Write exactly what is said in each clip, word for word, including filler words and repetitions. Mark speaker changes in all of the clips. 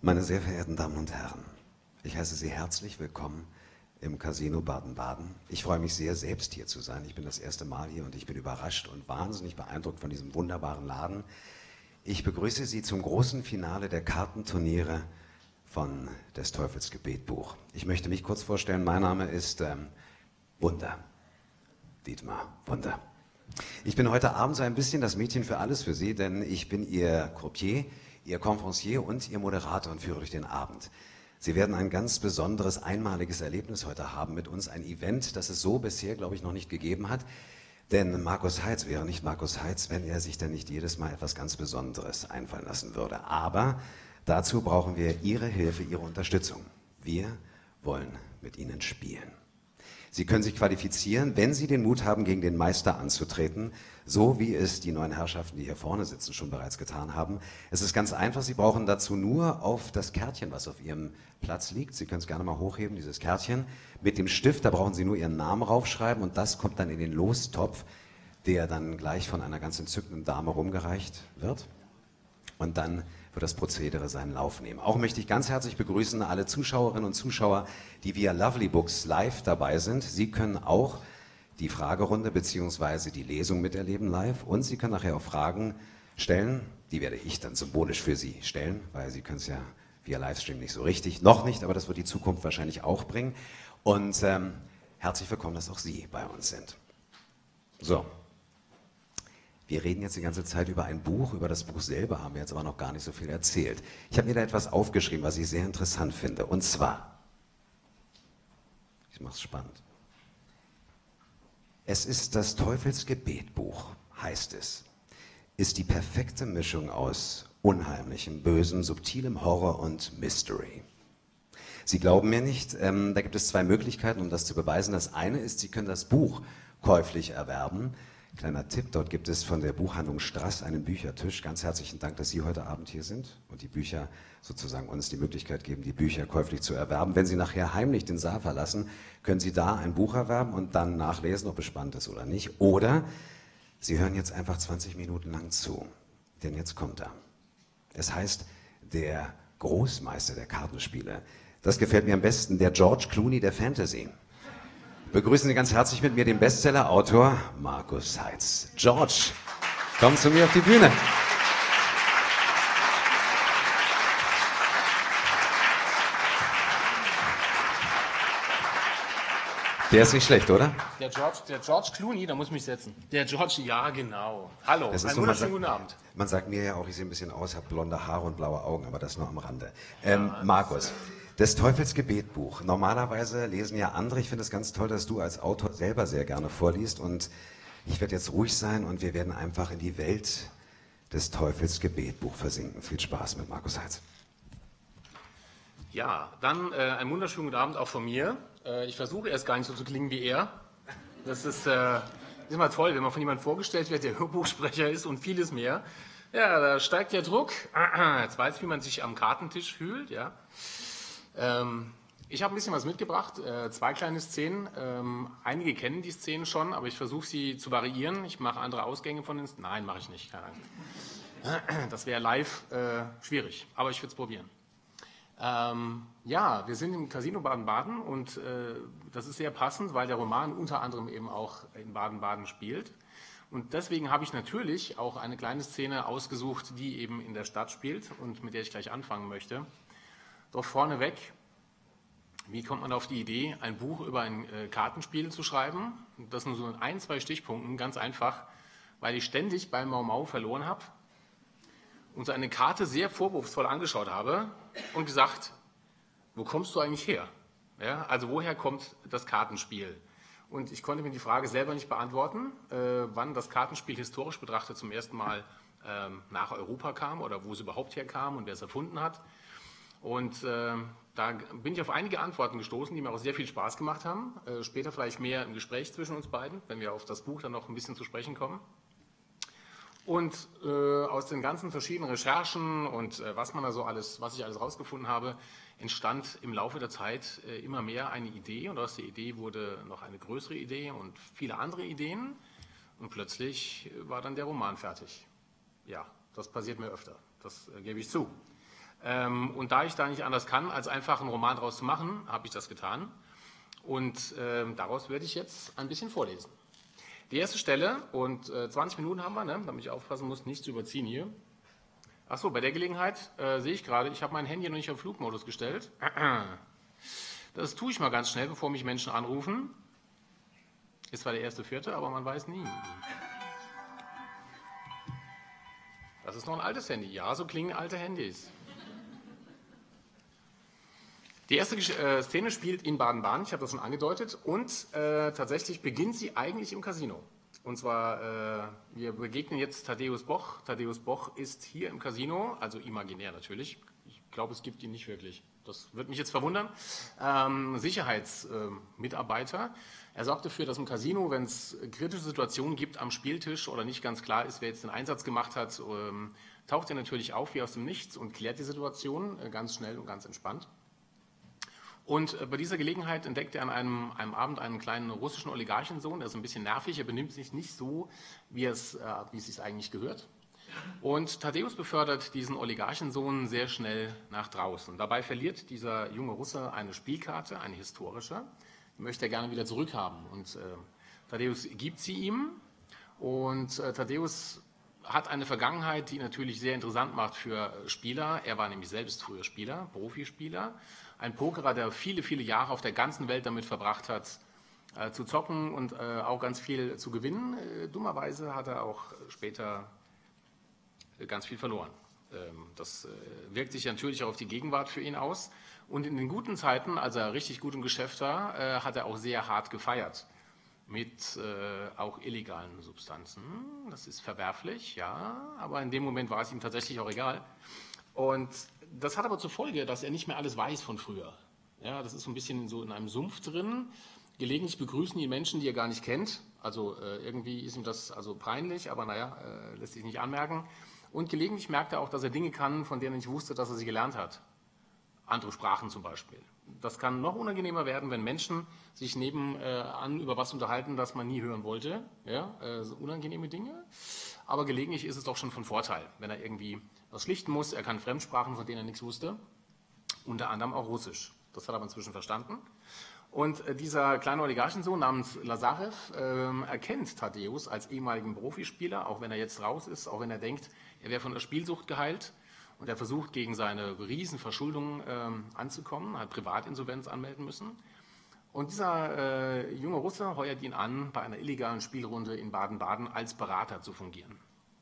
Speaker 1: Meine sehr verehrten Damen und Herren, ich heiße Sie herzlich willkommen im Casino Baden-Baden. Ich freue mich sehr, selbst hier zu sein. Ich bin das erste Mal hier und ich bin überrascht und wahnsinnig beeindruckt von diesem wunderbaren Laden. Ich begrüße Sie zum großen Finale der Kartenturniere von des Teufels Gebetbuch. Ich möchte mich kurz vorstellen, mein Name ist ähm, Wunder, Dietmar Wunder. Ich bin heute Abend so ein bisschen das Mädchen für alles für Sie, denn ich bin Ihr Croupier, Ihr Conferencier und Ihr Moderator und führe durch den Abend. Sie werden ein ganz besonderes, einmaliges Erlebnis heute haben mit uns, ein Event, das es so bisher, glaube ich, noch nicht gegeben hat. Denn Markus Heitz wäre nicht Markus Heitz, wenn er sich denn nicht jedes Mal etwas ganz Besonderes einfallen lassen würde. Aber dazu brauchen wir Ihre Hilfe, Ihre Unterstützung. Wir wollen mit Ihnen spielen. Sie können sich qualifizieren, wenn Sie den Mut haben, gegen den Meister anzutreten, so wie es die neuen Herrschaften, die hier vorne sitzen, schon bereits getan haben. Es ist ganz einfach, Sie brauchen dazu nur auf das Kärtchen, was auf Ihrem Platz liegt, Sie können es gerne mal hochheben, dieses Kärtchen, mit dem Stift, da brauchen Sie nur Ihren Namen raufschreiben und das kommt dann in den Lostopf, der dann gleich von einer ganz entzückenden Dame rumgereicht wird. Und dann wird das Prozedere seinen Lauf nehmen. Auch möchte ich ganz herzlich begrüßen alle Zuschauerinnen und Zuschauer, die via Lovely Books live dabei sind. Sie können auch die Fragerunde bzw. die Lesung miterleben live und Sie können nachher auch Fragen stellen. Die werde ich dann symbolisch für Sie stellen, weil Sie können es ja via Livestream nicht so richtig, noch nicht, aber das wird die Zukunft wahrscheinlich auch bringen. Und ähm, herzlich willkommen, dass auch Sie bei uns sind. So. Wir reden jetzt die ganze Zeit über ein Buch, über das Buch selber haben wir jetzt aber noch gar nicht so viel erzählt. Ich habe mir da etwas aufgeschrieben, was ich sehr interessant finde. Und zwar, ich mache es spannend. Es ist das Teufels Gebetbuch, heißt es. Ist die perfekte Mischung aus unheimlichem, bösem, subtilem Horror und Mystery. Sie glauben mir nicht, ähm, da gibt es zwei Möglichkeiten, um das zu beweisen. Das eine ist, Sie können das Buch käuflich erwerben. Kleiner Tipp, dort gibt es von der Buchhandlung Strass einen Büchertisch. Ganz herzlichen Dank, dass Sie heute Abend hier sind und die Bücher sozusagen uns die Möglichkeit geben, die Bücher käuflich zu erwerben. Wenn Sie nachher heimlich den Saal verlassen, können Sie da ein Buch erwerben und dann nachlesen, ob es spannend ist oder nicht. Oder Sie hören jetzt einfach zwanzig Minuten lang zu, denn jetzt kommt er. Es heißt, der Großmeister der Kartenspiele. Das gefällt mir am besten, der George Clooney der Fantasy. Begrüßen Sie ganz herzlich mit mir den Bestseller-Autor Markus Heitz. George, komm zu mir auf die Bühne. Der ist nicht schlecht, oder?
Speaker 2: Der George, der George Clooney, da muss ich mich setzen. Der George, ja genau. Hallo, einen
Speaker 1: so,
Speaker 2: wunderschönen guten Abend.
Speaker 1: Man sagt mir ja auch, ich sehe ein bisschen aus, habe blonde Haare und blaue Augen, aber das nur am Rande. Ähm, ja, Markus. Das Teufels Gebetbuch. Normalerweise lesen ja andere. Ich finde es ganz toll, dass du als Autor selber sehr gerne vorliest. Und ich werde jetzt ruhig sein und wir werden einfach in die Welt des Teufels Gebetbuch versinken. Viel Spaß mit Markus Heitz.
Speaker 2: Ja, dann äh, einen wunderschönen guten Abend auch von mir. Äh, ich versuche erst gar nicht so zu klingen wie er. Das ist, äh, ist immer toll, wenn man von jemandem vorgestellt wird, der Hörbuchsprecher ist und vieles mehr. Ja, da steigt der Druck. Jetzt weiß ich, wie man sich am Kartentisch fühlt. Ja. Ähm, ich habe ein bisschen was mitgebracht, äh, zwei kleine Szenen. Ähm, einige kennen die Szenen schon, aber ich versuche sie zu variieren. Ich mache andere Ausgänge von den Szenen. Nein, mache ich nicht. Keine Angst. Das wäre live äh, schwierig, aber ich würde es probieren. Ähm, ja, wir sind im Casino Baden-Baden und äh, das ist sehr passend, weil der Roman unter anderem eben auch in Baden-Baden spielt. Und deswegen habe ich natürlich auch eine kleine Szene ausgesucht, die eben in der Stadt spielt und mit der ich gleich anfangen möchte. Doch vorneweg, wie kommt man auf die Idee, ein Buch über ein äh, Kartenspiel zu schreiben? Das nur so in ein, zwei Stichpunkten, ganz einfach, weil ich ständig beim Mau Mau verloren habe und so eine Karte sehr vorwurfsvoll angeschaut habe und gesagt, wo kommst du eigentlich her? Ja, also woher kommt das Kartenspiel? Und ich konnte mir die Frage selber nicht beantworten, äh, wann das Kartenspiel historisch betrachtet zum ersten Mal ähm, nach Europa kam oder wo es überhaupt herkam und wer es erfunden hat. Und äh, da bin ich auf einige Antworten gestoßen, die mir auch sehr viel Spaß gemacht haben. Äh, später vielleicht mehr im Gespräch zwischen uns beiden, wenn wir auf das Buch dann noch ein bisschen zu sprechen kommen. Und äh, aus den ganzen verschiedenen Recherchen und äh, was man da so alles, was ich alles rausgefunden habe, entstand im Laufe der Zeit äh, immer mehr eine Idee. Und aus der Idee wurde noch eine größere Idee und viele andere Ideen. Und plötzlich war dann der Roman fertig. Ja, das passiert mir öfter, das äh, gebe ich zu. Ähm, und da ich da nicht anders kann, als einfach einen Roman draus zu machen, habe ich das getan. Und ähm, daraus werde ich jetzt ein bisschen vorlesen. Die erste Stelle, und äh, zwanzig Minuten haben wir, ne, damit ich aufpassen muss, nicht zu überziehen hier. Achso, bei der Gelegenheit äh, sehe ich gerade, ich habe mein Handy noch nicht auf Flugmodus gestellt. Das tue ich mal ganz schnell, bevor mich Menschen anrufen. Ist zwar der erste Vierte, aber man weiß nie. Das ist noch ein altes Handy. Ja, so klingen alte Handys. Die erste äh, Szene spielt in Baden-Baden, ich habe das schon angedeutet, und äh, tatsächlich beginnt sie eigentlich im Casino. Und zwar, äh, wir begegnen jetzt Thaddäus Boch. Thaddäus Boch ist hier im Casino, also imaginär natürlich. Ich glaube, es gibt ihn nicht wirklich. Das wird mich jetzt verwundern. Ähm, Sicherheitsmitarbeiter. Äh, er sorgt dafür, dass im Casino, wenn es kritische Situationen gibt am Spieltisch oder nicht ganz klar ist, wer jetzt den Einsatz gemacht hat, ähm, taucht er natürlich auf wie aus dem Nichts und klärt die Situation äh, ganz schnell und ganz entspannt. Und äh, bei dieser Gelegenheit entdeckt er an einem, einem Abend einen kleinen russischen Oligarchensohn, der ist ein bisschen nervig, er benimmt sich nicht so, wie es, äh, wie es sich eigentlich gehört. Und Thaddäus befördert diesen Oligarchensohn sehr schnell nach draußen. Dabei verliert dieser junge Russe eine Spielkarte, eine historische, die möchte er gerne wieder zurückhaben. Und äh, Thaddäus gibt sie ihm. Und äh, Thaddäus hat eine Vergangenheit, die natürlich sehr interessant macht für Spieler. Er war nämlich selbst früher Spieler, Profispieler. Ein Pokerer, der viele, viele Jahre auf der ganzen Welt damit verbracht hat, äh, zu zocken und äh, auch ganz viel zu gewinnen. Äh, dummerweise hat er auch später ganz viel verloren. Das wirkt sich natürlich auch auf die Gegenwart für ihn aus. Und in den guten Zeiten, als er richtig gut im Geschäft war, hat er auch sehr hart gefeiert. Mit auch illegalen Substanzen. Das ist verwerflich, ja, aber in dem Moment war es ihm tatsächlich auch egal. Und das hat aber zur Folge, dass er nicht mehr alles weiß von früher. Ja, das ist so ein bisschen so in einem Sumpf drin. Gelegentlich begrüßen ihn Menschen, die er gar nicht kennt. Also äh, irgendwie ist ihm das also peinlich, aber naja, äh, lässt sich nicht anmerken. Und gelegentlich merkt er auch, dass er Dinge kann, von denen er nicht wusste, dass er sie gelernt hat. Andere Sprachen zum Beispiel. Das kann noch unangenehmer werden, wenn Menschen sich nebenan äh, über was unterhalten, das man nie hören wollte. Ja, äh, so unangenehme Dinge. Aber gelegentlich ist es doch schon von Vorteil, wenn er irgendwie was schlichten muss. Er kann Fremdsprachen, von denen er nichts wusste. Unter anderem auch Russisch. Das hat er aber inzwischen verstanden. Und äh, dieser kleine Oligarchensohn namens Lazarew äh, erkennt Thaddäus als ehemaligen Profispieler, auch wenn er jetzt raus ist, auch wenn er denkt, er wäre von der Spielsucht geheilt. Und er versucht, gegen seine Riesenverschuldung äh, anzukommen, hat Privatinsolvenz anmelden müssen. Und dieser äh, junge Russe heuert ihn an, bei einer illegalen Spielrunde in Baden-Baden als Berater zu fungieren.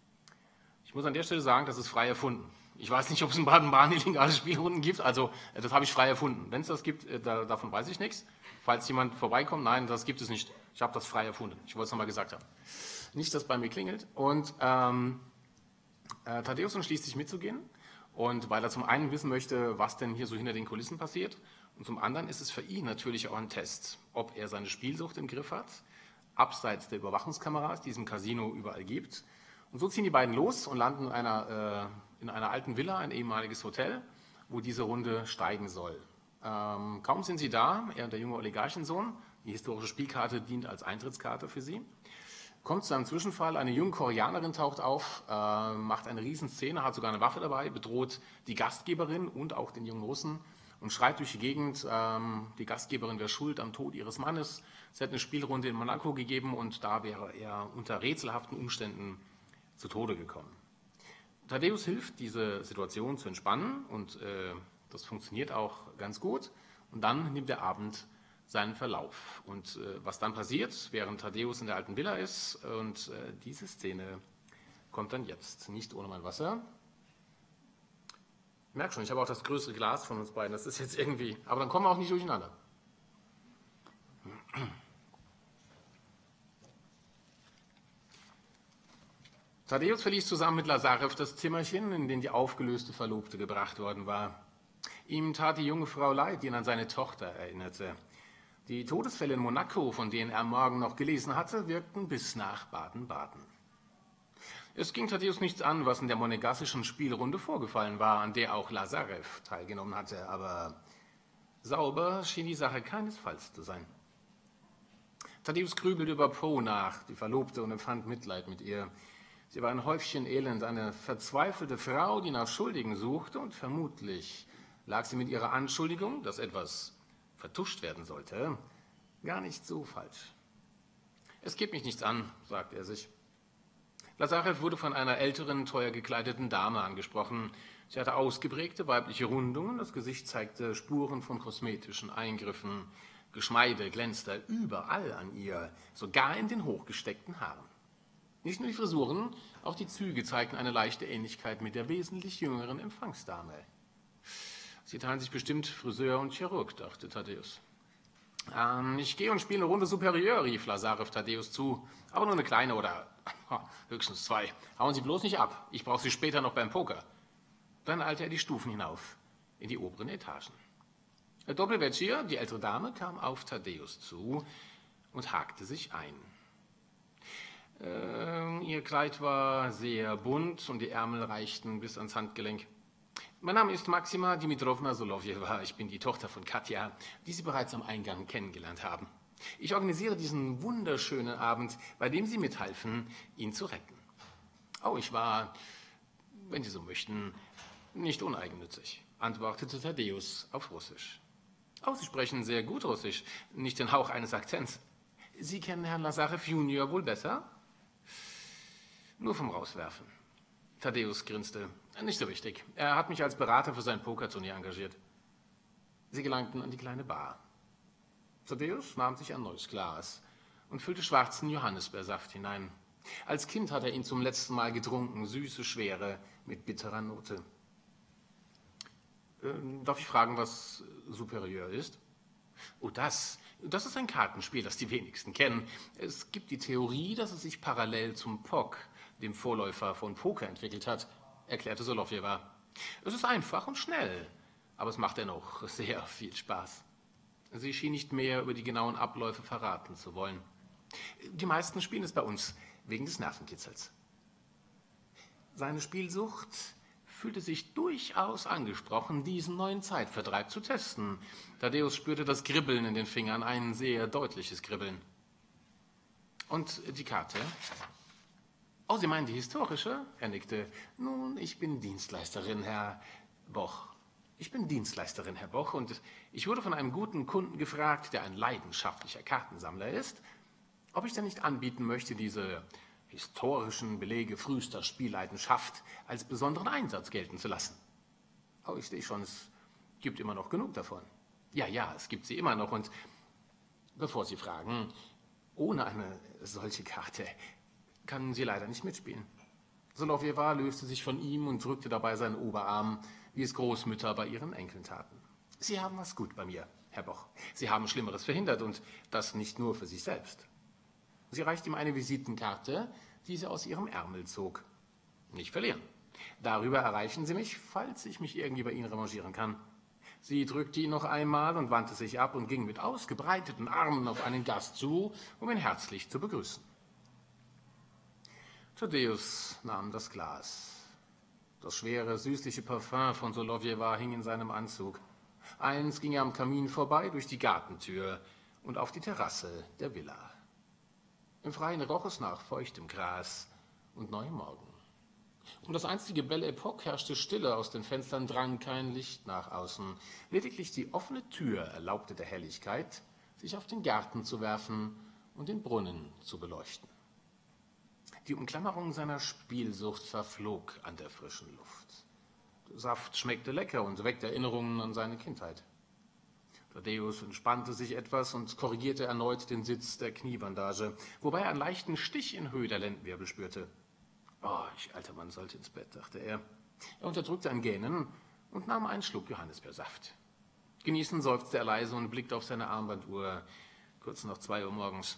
Speaker 2: Ich muss an der Stelle sagen, das ist frei erfunden. Ich weiß nicht, ob es in Baden-Baden illegale Spielrunden gibt, also äh, das habe ich frei erfunden. Wenn es das gibt, äh, da, davon weiß ich nichts. Falls jemand vorbeikommt, nein, das gibt es nicht. Ich habe das frei erfunden. Ich wollte es nochmal gesagt haben. Nicht, dass bei mir klingelt. Und ähm, äh, Thaddäus entschließt sich mitzugehen. Und weil er zum einen wissen möchte, was denn hier so hinter den Kulissen passiert. Und zum anderen ist es für ihn natürlich auch ein Test, ob er seine Spielsucht im Griff hat, abseits der Überwachungskameras, die es im Casino überall gibt. Und so ziehen die beiden los und landen in einer, äh, in einer alten Villa, ein ehemaliges Hotel, wo diese Runde steigen soll. Ähm, kaum sind sie da, er und der junge Oligarchensohn, die historische Spielkarte dient als Eintrittskarte für sie, kommt zu einem Zwischenfall, eine junge Koreanerin taucht auf, äh, macht eine Riesenszene, hat sogar eine Waffe dabei, bedroht die Gastgeberin und auch den jungen Russen und schreit durch die Gegend, ähm, die Gastgeberin wäre schuld am Tod ihres Mannes. Es hätte eine Spielrunde in Monaco gegeben und da wäre er unter rätselhaften Umständen zu Tode gekommen. Thaddäus hilft, diese Situation zu entspannen und äh, das funktioniert auch ganz gut. Und dann nimmt der Abend seinen Verlauf. Und äh, was dann passiert, während Thaddäus in der alten Villa ist, und äh, diese Szene kommt dann jetzt, nicht ohne mein Wasser. Ich merke schon, ich habe auch das größere Glas von uns beiden, das ist jetzt irgendwie, aber dann kommen wir auch nicht durcheinander. Thaddäus verließ zusammen mit Lazarew das Zimmerchen, in dem die aufgelöste Verlobte gebracht worden war. Ihm tat die junge Frau leid, die ihn an seine Tochter erinnerte. Die Todesfälle in Monaco, von denen er am Morgen noch gelesen hatte, wirkten bis nach Baden-Baden. Es ging Thaddäus nichts an, was in der monegassischen Spielrunde vorgefallen war, an der auch Lazarew teilgenommen hatte, aber sauber schien die Sache keinesfalls zu sein. Thaddäus grübelte über Poe nach, die Verlobte, und empfand Mitleid mit ihr. Sie war ein Häufchen Elend, eine verzweifelte Frau, die nach Schuldigen suchte, und vermutlich lag sie mit ihrer Anschuldigung, dass etwas vertuscht werden sollte, gar nicht so falsch. Es geht mich nichts an, sagte er sich. Lazarew wurde von einer älteren, teuer gekleideten Dame angesprochen. Sie hatte ausgeprägte weibliche Rundungen, das Gesicht zeigte Spuren von kosmetischen Eingriffen. Geschmeide glänzte überall an ihr, sogar in den hochgesteckten Haaren. Nicht nur die Frisuren, auch die Züge zeigten eine leichte Ähnlichkeit mit der wesentlich jüngeren Empfangsdame. Sie teilen sich bestimmt Friseur und Chirurg, dachte Thaddäus. Ähm, ich gehe und spiele eine Runde Superieur, rief Lazarew Thaddäus zu. Aber nur eine kleine oder ha, höchstens zwei. Hauen Sie bloß nicht ab. Ich brauche Sie später noch beim Poker. Dann eilte er die Stufen hinauf, in die oberen Etagen. Doppelvecchia, die ältere Dame, kam auf Thaddäus zu und hakte sich ein. Äh, ihr Kleid war sehr bunt und die Ärmel reichten bis ans Handgelenk. Mein Name ist Maxima Dimitrovna Solovjewa. Ich bin die Tochter von Katja, die Sie bereits am Eingang kennengelernt haben. Ich organisiere diesen wunderschönen Abend, bei dem Sie mithalfen, ihn zu retten. Oh, ich war, wenn Sie so möchten, nicht uneigennützig, antwortete Thaddäus auf Russisch. Oh, Sie sprechen sehr gut Russisch, nicht den Hauch eines Akzents. Sie kennen Herrn Lazarew Junior wohl besser? Nur vom Rauswerfen. Thaddäus grinste. Nicht so wichtig. Er hat mich als Berater für sein Pokerturnier engagiert. Sie gelangten an die kleine Bar. Thaddäus nahm sich ein neues Glas und füllte schwarzen Johannisbeersaft hinein. Als Kind hat er ihn zum letzten Mal getrunken, süße Schwere mit bitterer Note. Äh, darf ich fragen, was Superieur ist? Oh, das, das ist ein Kartenspiel, das die wenigsten kennen. Es gibt die Theorie, dass es sich parallel zum P O K, dem Vorläufer von Poker, entwickelt hat, erklärte Solovjewa. Es ist einfach und schnell, aber es macht dennoch sehr viel Spaß. Sie schien nicht mehr über die genauen Abläufe verraten zu wollen. Die meisten spielen es bei uns, wegen des Nervenkitzels. Seine Spielsucht fühlte sich durchaus angesprochen, diesen neuen Zeitvertreib zu testen. Thaddäus spürte das Kribbeln in den Fingern, ein sehr deutliches Kribbeln. Und die Karte? Oh, Sie meinen die historische? Er nickte. Nun, ich bin Dienstleisterin, Herr Boch. Ich bin Dienstleisterin, Herr Boch, und ich wurde von einem guten Kunden gefragt, der ein leidenschaftlicher Kartensammler ist, ob ich denn nicht anbieten möchte, diese historischen Belege frühester Spielleidenschaft als besonderen Einsatz gelten zu lassen. Oh, ich sehe schon, es gibt immer noch genug davon. Ja, ja, es gibt sie immer noch, und bevor Sie fragen, ohne eine solche Karte kann sie leider nicht mitspielen. Solovjewa löste sich von ihm und drückte dabei seinen Oberarm, wie es Großmütter bei ihren Enkeln taten. Sie haben was gut bei mir, Herr Boch. Sie haben Schlimmeres verhindert, und das nicht nur für sich selbst. Sie reicht ihm eine Visitenkarte, die sie aus ihrem Ärmel zog. Nicht verlieren. Darüber erreichen Sie mich, falls ich mich irgendwie bei Ihnen revanchieren kann. Sie drückte ihn noch einmal und wandte sich ab und ging mit ausgebreiteten Armen auf einen Gast zu, um ihn herzlich zu begrüßen. Thaddäus nahm das Glas. Das schwere, süßliche Parfum von Solovjewa hing in seinem Anzug. Eins ging er am Kamin vorbei, durch die Gartentür und auf die Terrasse der Villa. Im Freien roch es nach feuchtem Gras und neuem Morgen. Um das einstige Belle Epoque herrschte Stille, aus den Fenstern drang kein Licht nach außen. Lediglich die offene Tür erlaubte der Helligkeit, sich auf den Garten zu werfen und den Brunnen zu beleuchten. Die Umklammerung seiner Spielsucht verflog an der frischen Luft. Der Saft schmeckte lecker und weckte Erinnerungen an seine Kindheit. Thaddäus entspannte sich etwas und korrigierte erneut den Sitz der Kniebandage, wobei er einen leichten Stich in Höhe der Lendenwirbel spürte. Oh, ich alter Mann sollte ins Bett, dachte er. Er unterdrückte ein Gähnen und nahm einen Schluck Johannisbeersaft. Genießend seufzte er leise und blickte auf seine Armbanduhr. Kurz nach zwei Uhr morgens.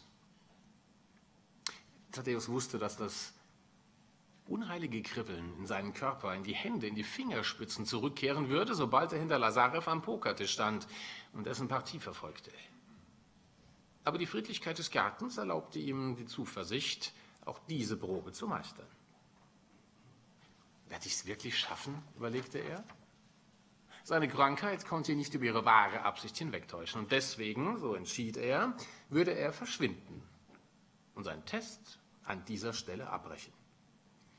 Speaker 2: Thaddäus wusste, dass das unheilige Kribbeln in seinen Körper, in die Hände, in die Fingerspitzen zurückkehren würde, sobald er hinter Lazarew am Pokertisch stand und dessen Partie verfolgte. Aber die Friedlichkeit des Gartens erlaubte ihm die Zuversicht, auch diese Probe zu meistern. Werde ich es wirklich schaffen, überlegte er. Seine Krankheit konnte ihn nicht über ihre wahre Absicht hinwegtäuschen, und deswegen, so entschied er, würde er verschwinden und seinen Test an dieser Stelle abbrechen.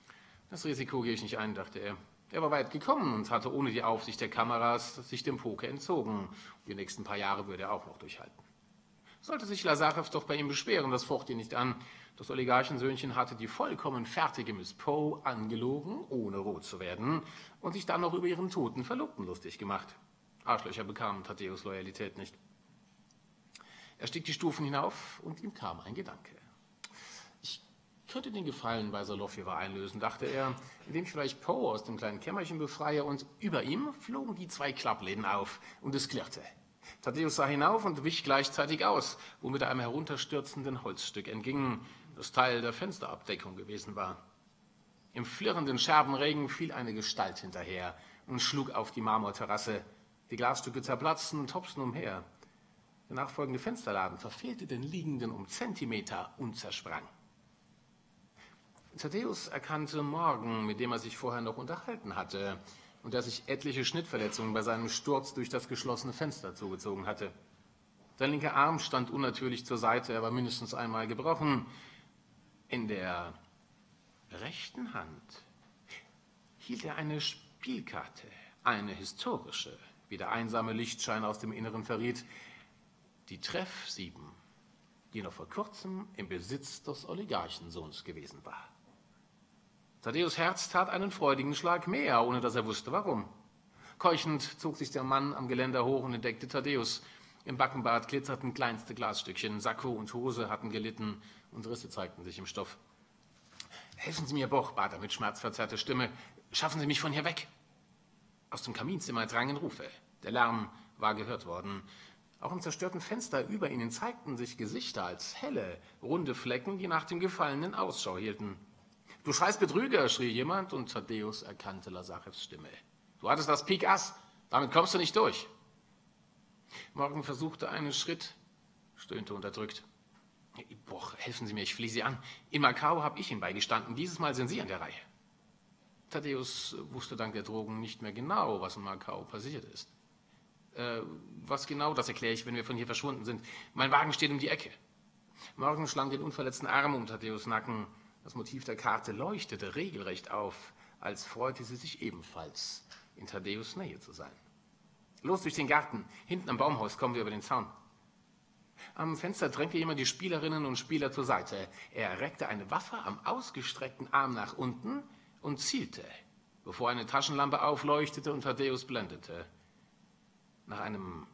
Speaker 2: Das Risiko gehe ich nicht ein, dachte er. Er war weit gekommen und hatte ohne die Aufsicht der Kameras sich dem Poker entzogen. Die nächsten paar Jahre würde er auch noch durchhalten. Sollte sich Lasarew doch bei ihm beschweren, das focht ihn nicht an. Das Oligarchensöhnchen hatte die vollkommen fertige Miss Poe angelogen, ohne rot zu werden, und sich dann noch über ihren toten Verlobten lustig gemacht. Arschlöcher bekamen Thaddäus Loyalität nicht. Er stieg die Stufen hinauf und ihm kam ein Gedanke. Ich könnte den Gefallen bei Solovjewa einlösen, dachte er, indem ich vielleicht Poe aus dem kleinen Kämmerchen befreie, und über ihm flogen die zwei Klappläden auf und es klirrte. Thaddäus sah hinauf und wich gleichzeitig aus, womit er einem herunterstürzenden Holzstück entging, das Teil der Fensterabdeckung gewesen war. Im flirrenden Scherbenregen fiel eine Gestalt hinterher und schlug auf die Marmorterrasse. Die Glasstücke zerplatzten und hopsten umher. Der nachfolgende Fensterladen verfehlte den Liegenden um Zentimeter und zersprang. Thaddäus erkannte Morgan, mit dem er sich vorher noch unterhalten hatte und der sich etliche Schnittverletzungen bei seinem Sturz durch das geschlossene Fenster zugezogen hatte. Sein linker Arm stand unnatürlich zur Seite, er war mindestens einmal gebrochen. In der rechten Hand hielt er eine Spielkarte, eine historische, wie der einsame Lichtschein aus dem Inneren verriet, die Treff sieben, die noch vor kurzem im Besitz des Oligarchensohns gewesen war. Thaddäus' Herz tat einen freudigen Schlag mehr, ohne dass er wusste, warum. Keuchend zog sich der Mann am Geländer hoch und entdeckte Thaddäus. Im Backenbart glitzerten kleinste Glasstückchen, Sakko und Hose hatten gelitten und Risse zeigten sich im Stoff. »Helfen Sie mir, Boch«, bat er mit schmerzverzerrter Stimme. »Schaffen Sie mich von hier weg!« Aus dem Kaminzimmer drangen Rufe. Der Lärm war gehört worden. Auch im zerstörten Fenster über ihnen zeigten sich Gesichter als helle, runde Flecken, die nach dem Gefallenen Ausschau hielten. »Du scheiß Betrüger«, schrie jemand, und Thaddäus erkannte Lasarews Stimme. »Du hattest das Pik Ass, damit kommst du nicht durch.« Morgan versuchte einen Schritt, stöhnte unterdrückt. »Boch, helfen Sie mir, ich flehe Sie an. In Macau habe ich Ihnen beigestanden, dieses Mal sind Sie an der Reihe.« Thaddäus wusste dank der Drogen nicht mehr genau, was in Macau passiert ist. Äh, was genau, das erkläre ich, wenn wir von hier verschwunden sind. Mein Wagen steht um die Ecke. Morgan schlang den unverletzten Arm um Thaddäus Nacken. Das Motiv der Karte leuchtete regelrecht auf, als freute sie sich ebenfalls, in Thaddäus' Nähe zu sein. »Los durch den Garten. Hinten am Baumhaus kommen wir über den Zaun.« Am Fenster drängte jemand die Spielerinnen und Spieler zur Seite. Er reckte eine Waffe am ausgestreckten Arm nach unten und zielte, bevor eine Taschenlampe aufleuchtete und Thaddäus blendete. Nach einem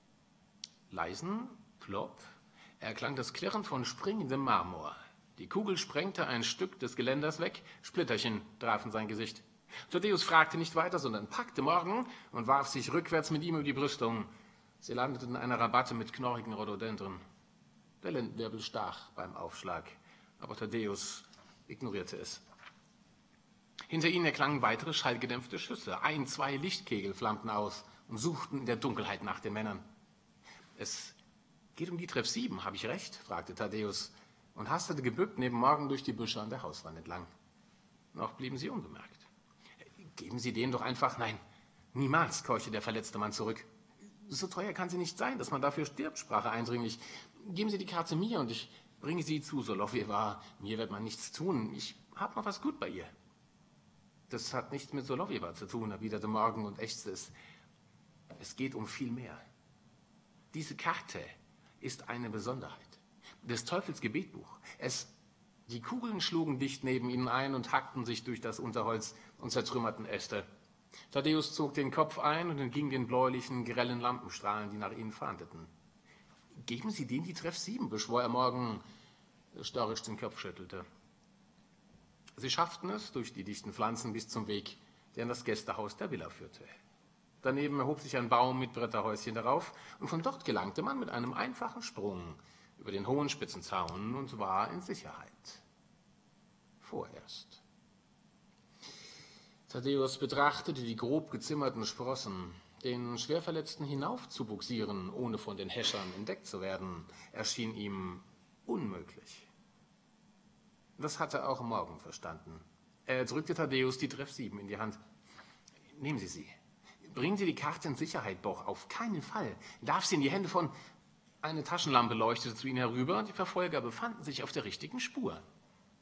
Speaker 2: leisen Plopp erklang das Klirren von springendem Marmor. Die Kugel sprengte ein Stück des Geländers weg, Splitterchen trafen sein Gesicht. Thaddäus fragte nicht weiter, sondern packte Morgan und warf sich rückwärts mit ihm über die Brüstung. Sie landeten in einer Rabatte mit knorrigen Rhododendren. Der Lendenwirbel stach beim Aufschlag, aber Thaddäus ignorierte es. Hinter ihnen erklangen weitere schallgedämpfte Schüsse. Ein, zwei Lichtkegel flammten aus und suchten in der Dunkelheit nach den Männern. »Es geht um die Treff sieben, habe ich recht?« fragte Thaddäus und hastete gebückt neben Morgan durch die Büsche an der Hauswand entlang. Noch blieben sie unbemerkt. »Geben Sie denen doch einfach...« »Nein, niemals«, keuchte der verletzte Mann zurück. »So teuer kann sie nicht sein, dass man dafür stirbt«, sprach er eindringlich. »Geben Sie die Karte mir und ich bringe sie zu Solovjewa. Mir wird man nichts tun. Ich habe noch was gut bei ihr.« »Das hat nichts mit Solovjewa zu tun«, erwiderte Morgan und ächzte es. »Es geht um viel mehr. Diese Karte ist eine Besonderheit. Des Teufels Gebetbuch. Es, die Kugeln schlugen dicht neben ihnen ein und hackten sich durch das Unterholz und zertrümmerten Äste. Thaddäus zog den Kopf ein und entging den bläulichen, grellen Lampenstrahlen, die nach ihnen fahndeten. »Geben Sie denen die Treff sieben«, beschwor er Morgan, der störrisch den Kopf schüttelte. Sie schafften es durch die dichten Pflanzen bis zum Weg, der in das Gästehaus der Villa führte. Daneben erhob sich ein Baum mit Bretterhäuschen darauf, und von dort gelangte man mit einem einfachen Sprung über den hohen spitzen Zaun und war in Sicherheit. Vorerst. Thaddäus betrachtete die grob gezimmerten Sprossen. Den Schwerverletzten hinaufzubuxieren, ohne von den Häschern entdeckt zu werden, erschien ihm unmöglich. Das hatte auch Morgan verstanden. Er drückte Thaddäus die Treff sieben in die Hand. »Nehmen Sie sie. Bringen Sie die Karte in Sicherheit, Boch. Auf keinen Fall. Darf sie in die Hände von...« Eine Taschenlampe leuchtete zu ihnen herüber und die Verfolger befanden sich auf der richtigen Spur.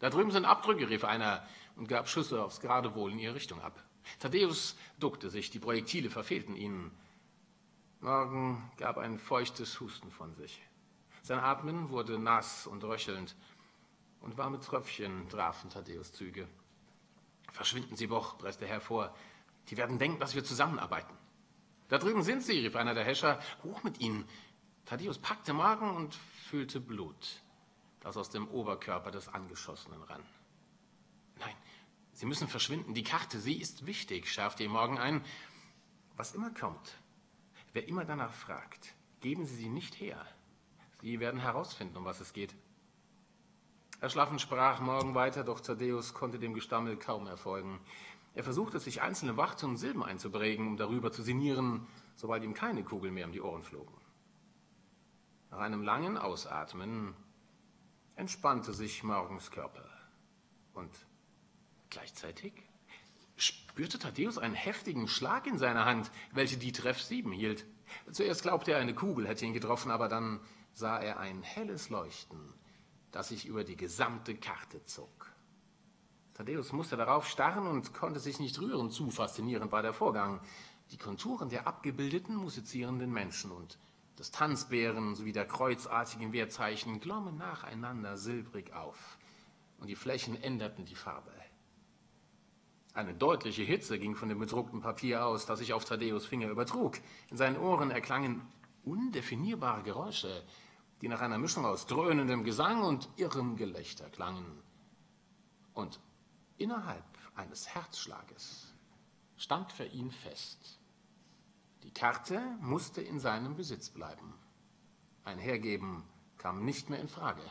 Speaker 2: Da drüben sind Abdrücke, rief einer und gab Schüsse aufs Geratewohl in ihre Richtung ab. Thaddäus duckte sich, die Projektile verfehlten ihn. Morgen gab ein feuchtes Husten von sich. Sein Atmen wurde nass und röchelnd und warme Tröpfchen trafen Thaddäus Züge. Verschwinden Sie doch, presste er hervor. Die werden denken, dass wir zusammenarbeiten. Da drüben sind sie, rief einer der Häscher. Hoch mit ihnen. Thaddäus packte Magen und fühlte Blut, das aus dem Oberkörper des Angeschossenen rann. Nein, Sie müssen verschwinden. Die Karte, sie ist wichtig, schärfte ihm Morgan ein. Was immer kommt, wer immer danach fragt, geben Sie sie nicht her. Sie werden herausfinden, um was es geht. Erschlaffen sprach Morgan weiter, doch Thaddäus konnte dem Gestammel kaum erfolgen. Er versuchte, sich einzelne Worte und Silben einzuprägen, um darüber zu sinnieren, sobald ihm keine Kugeln mehr um die Ohren flogen. Nach einem langen Ausatmen entspannte sich Morgans Körper. Und gleichzeitig spürte Thaddäus einen heftigen Schlag in seiner Hand, welche die Treff sieben hielt. Zuerst glaubte er, eine Kugel hätte ihn getroffen, aber dann sah er ein helles Leuchten, das sich über die gesamte Karte zog. Thaddäus musste darauf starren und konnte sich nicht rühren, zu faszinierend war der Vorgang. Die Konturen der abgebildeten musizierenden Menschen und des Tanzbären sowie der kreuzartigen Wehrzeichen glommen nacheinander silbrig auf und die Flächen änderten die Farbe. Eine deutliche Hitze ging von dem bedruckten Papier aus, das sich auf Thaddäus Finger übertrug. In seinen Ohren erklangen undefinierbare Geräusche, die nach einer Mischung aus dröhnendem Gesang und irrem Gelächter klangen. Und innerhalb eines Herzschlages stand für ihn fest: Die Karte musste in seinem Besitz bleiben. Ein Hergeben kam nicht mehr in Frage.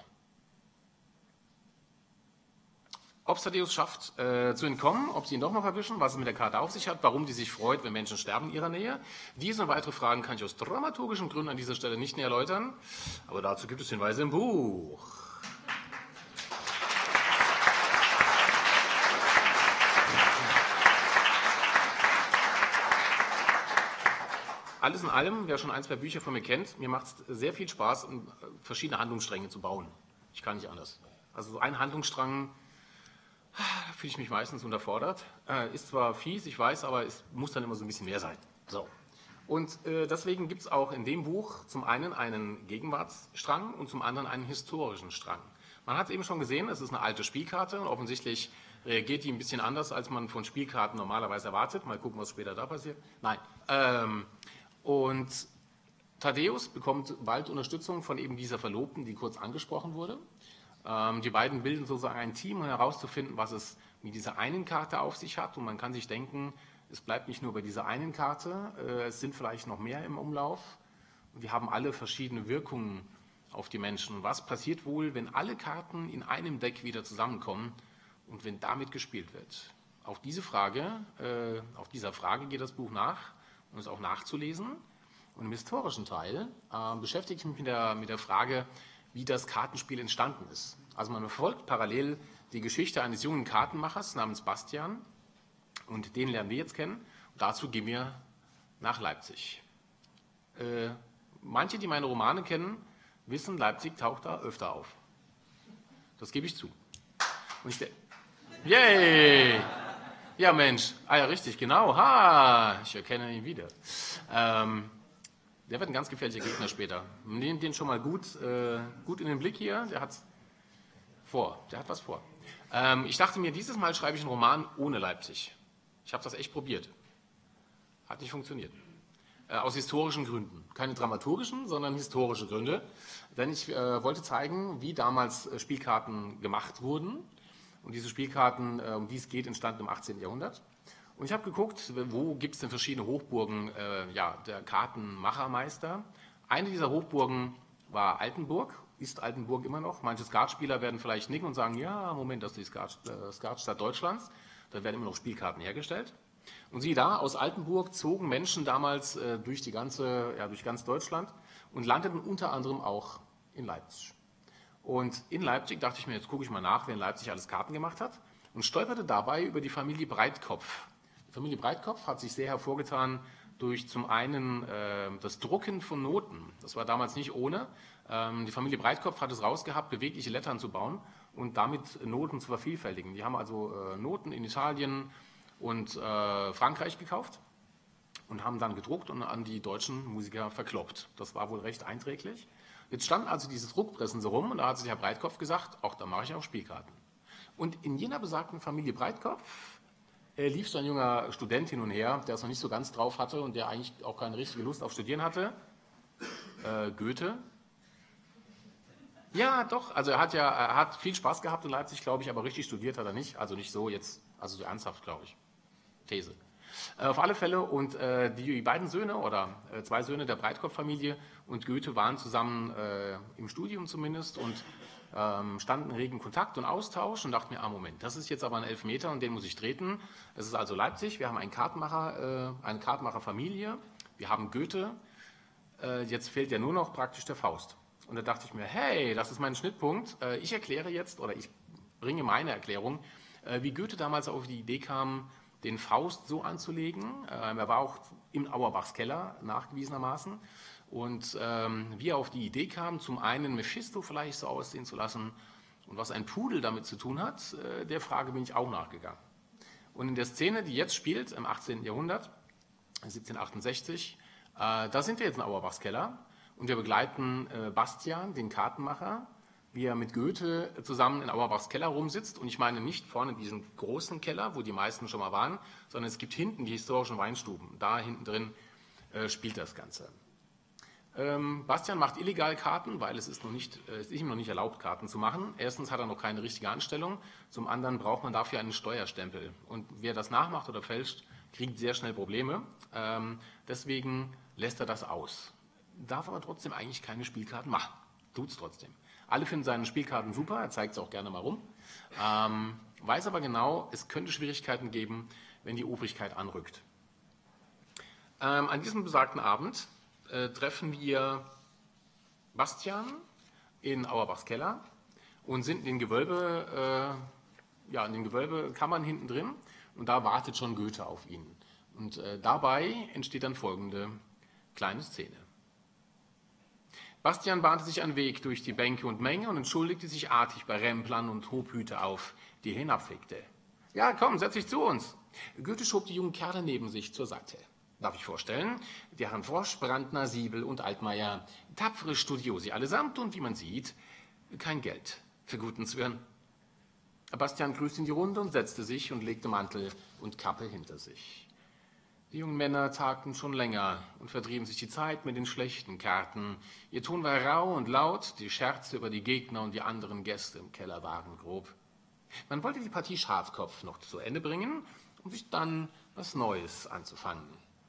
Speaker 2: Ob es Thaddäus schafft, äh, zu entkommen, ob sie ihn doch noch erwischen, was es mit der Karte auf sich hat, warum die sich freut, wenn Menschen sterben in ihrer Nähe. Diese und weitere Fragen kann ich aus dramaturgischen Gründen an dieser Stelle nicht näher erläutern, aber dazu gibt es Hinweise im Buch. Alles in allem, wer schon ein, zwei Bücher von mir kennt, mir macht es sehr viel Spaß, verschiedene Handlungsstränge zu bauen. Ich kann nicht anders. Also so ein Handlungsstrang, da fühle ich mich meistens unterfordert. Äh, ist zwar fies, ich weiß, aber es muss dann immer so ein bisschen mehr sein. So. Und äh, deswegen gibt es auch in dem Buch zum einen einen Gegenwartsstrang und zum anderen einen historischen Strang. Man hat es eben schon gesehen, es ist eine alte Spielkarte und offensichtlich reagiert die ein bisschen anders, als man von Spielkarten normalerweise erwartet. Mal gucken, was später da passiert. Nein. Ähm, und Thaddäus bekommt bald Unterstützung von eben dieser Verlobten, die kurz angesprochen wurde. Ähm, die beiden bilden sozusagen ein Team, um herauszufinden, was es mit dieser einen Karte auf sich hat. Und man kann sich denken, es bleibt nicht nur bei dieser einen Karte, äh, es sind vielleicht noch mehr im Umlauf. Und die haben alle verschiedene Wirkungen auf die Menschen. Und was passiert wohl, wenn alle Karten in einem Deck wieder zusammenkommen und wenn damit gespielt wird? Auf diese Frage, äh, auf dieser Frage geht das Buch nach, um es auch nachzulesen. Und im historischen Teil äh, beschäftige ich mich mit der, mit der Frage, wie das Kartenspiel entstanden ist. Also man verfolgt parallel die Geschichte eines jungen Kartenmachers namens Bastian und den lernen wir jetzt kennen. Und dazu gehen wir nach Leipzig. Äh, manche, die meine Romane kennen, wissen, Leipzig taucht da öfter auf. Das gebe ich zu. Und ich Yay! Ja Mensch, ah ja richtig, genau, ha, ich erkenne ihn wieder. Ähm, Der wird ein ganz gefährlicher Gegner später. Nehmt den schon mal gut, äh, gut in den Blick hier. Der hat vor. Der hat was vor. Ähm, ich dachte mir, dieses Mal schreibe ich einen Roman ohne Leipzig. Ich habe das echt probiert. Hat nicht funktioniert. Äh, aus historischen Gründen. Keine dramaturgischen, sondern historische Gründe. Denn ich äh, wollte zeigen, wie damals äh, Spielkarten gemacht wurden. Und diese Spielkarten, äh, um die es geht, entstanden im achtzehnten Jahrhundert. Und ich habe geguckt, wo gibt es denn verschiedene Hochburgen äh, ja, der Kartenmachermeister. Eine dieser Hochburgen war Altenburg, ist Altenburg immer noch. Manche Skatspieler werden vielleicht nicken und sagen, ja, Moment, das ist die Skat, äh, Skatstadt Deutschlands. Da werden immer noch Spielkarten hergestellt. Und siehe da, aus Altenburg zogen Menschen damals äh, durch, die ganze, ja, durch ganz Deutschland und landeten unter anderem auch in Leipzig. Und in Leipzig dachte ich mir, jetzt gucke ich mal nach, wer in Leipzig alles Karten gemacht hat. Und stolperte dabei über die Familie Breitkopf. Die Familie Breitkopf hat sich sehr hervorgetan durch zum einen äh, das Drucken von Noten. Das war damals nicht ohne. Ähm, die Familie Breitkopf hat es rausgehabt, bewegliche Lettern zu bauen. und damit Noten zu vervielfältigen. Die haben also äh, Noten in Italien und äh, Frankreich gekauft und haben dann gedruckt und an die deutschen Musiker verkloppt. Das war wohl recht einträglich. Jetzt standen also diese Druckpressen so rum und da hat sich Herr Breitkopf gesagt, auch da mache ich auch Spielkarten. Und in jener besagten Familie Breitkopf äh, lief so ein junger Student hin und her, der es noch nicht so ganz drauf hatte und der eigentlich auch keine richtige Lust auf Studieren hatte. Äh, Goethe. Ja, doch, also er hat ja er hat viel Spaß gehabt in Leipzig, glaube ich, aber richtig studiert hat er nicht. Also nicht so jetzt, also so ernsthaft, glaube ich. These. Äh, auf alle Fälle, und äh, die beiden Söhne oder äh, zwei Söhne der Breitkopf-Familie und Goethe waren zusammen äh, im Studium zumindest und ähm, standen in regen Kontakt und Austausch und dachten mir, ah Moment, das ist jetzt aber ein Elfmeter und den muss ich treten. Es ist also Leipzig, wir haben einen Kartenmacher, äh, eine Kartenmacher-Familie, wir haben Goethe, äh, jetzt fehlt ja nur noch praktisch der Faust. Und da dachte ich mir, hey, das ist mein Schnittpunkt, äh, ich erkläre jetzt, oder ich bringe meine Erklärung, äh, wie Goethe damals auf die Idee kam, den Faust so anzulegen. Ähm, er war auch im Auerbachs Keller, nachgewiesenermaßen. Und ähm, wie er auf die Idee kam, zum einen Mephisto vielleicht so aussehen zu lassen und was ein Pudel damit zu tun hat, äh, der Frage bin ich auch nachgegangen. Und in der Szene, die jetzt spielt, im achtzehnten Jahrhundert, siebzehnhundertachtundsechzig, äh, da sind wir jetzt in Auerbachs Keller und wir begleiten äh, Bastian, den Kartenmacher, wie er mit Goethe zusammen in Auerbachs Keller rumsitzt. Und ich meine nicht vorne diesen großen Keller, wo die meisten schon mal waren, sondern es gibt hinten die historischen Weinstuben. Da hinten drin äh, spielt das Ganze. Ähm, Bastian macht illegal Karten, weil es ist, noch nicht, äh, es ist ihm noch nicht erlaubt, Karten zu machen. Erstens hat er noch keine richtige Anstellung. Zum anderen braucht man dafür einen Steuerstempel. Und wer das nachmacht oder fälscht, kriegt sehr schnell Probleme. Ähm, deswegen lässt er das aus. Darf aber trotzdem eigentlich keine Spielkarten machen. Tut es trotzdem. Alle finden seine Spielkarten super, er zeigt es auch gerne mal rum, ähm, weiß aber genau, es könnte Schwierigkeiten geben, wenn die Obrigkeit anrückt. Ähm, an diesem besagten Abend äh, treffen wir Bastian in Auerbachs Keller und sind in den Gewölbe, äh, ja, in den Gewölbekammern hinten drin und da wartet schon Goethe auf ihn. Und äh, dabei entsteht dann folgende kleine Szene. Bastian bahnte sich einen Weg durch die Bänke und Menge und entschuldigte sich artig bei Remplern und Hobhüte auf, die er hinabfegte. Ja, komm, setz dich zu uns. Goethe schob die jungen Kerle neben sich zur Seite. Darf ich vorstellen, die Herren Frosch, Brandner, Siebel und Altmaier, tapfere Studiosi allesamt und, wie man sieht, kein Geld für guten Zwirn. Bastian grüßte in die Runde und setzte sich und legte Mantel und Kappe hinter sich. Die jungen Männer tagten schon länger und vertrieben sich die Zeit mit den schlechten Karten. Ihr Ton war rau und laut, die Scherze über die Gegner und die anderen Gäste im Keller waren grob. Man wollte die Partie Schafkopf noch zu Ende bringen, um sich dann was Neues anzufangen.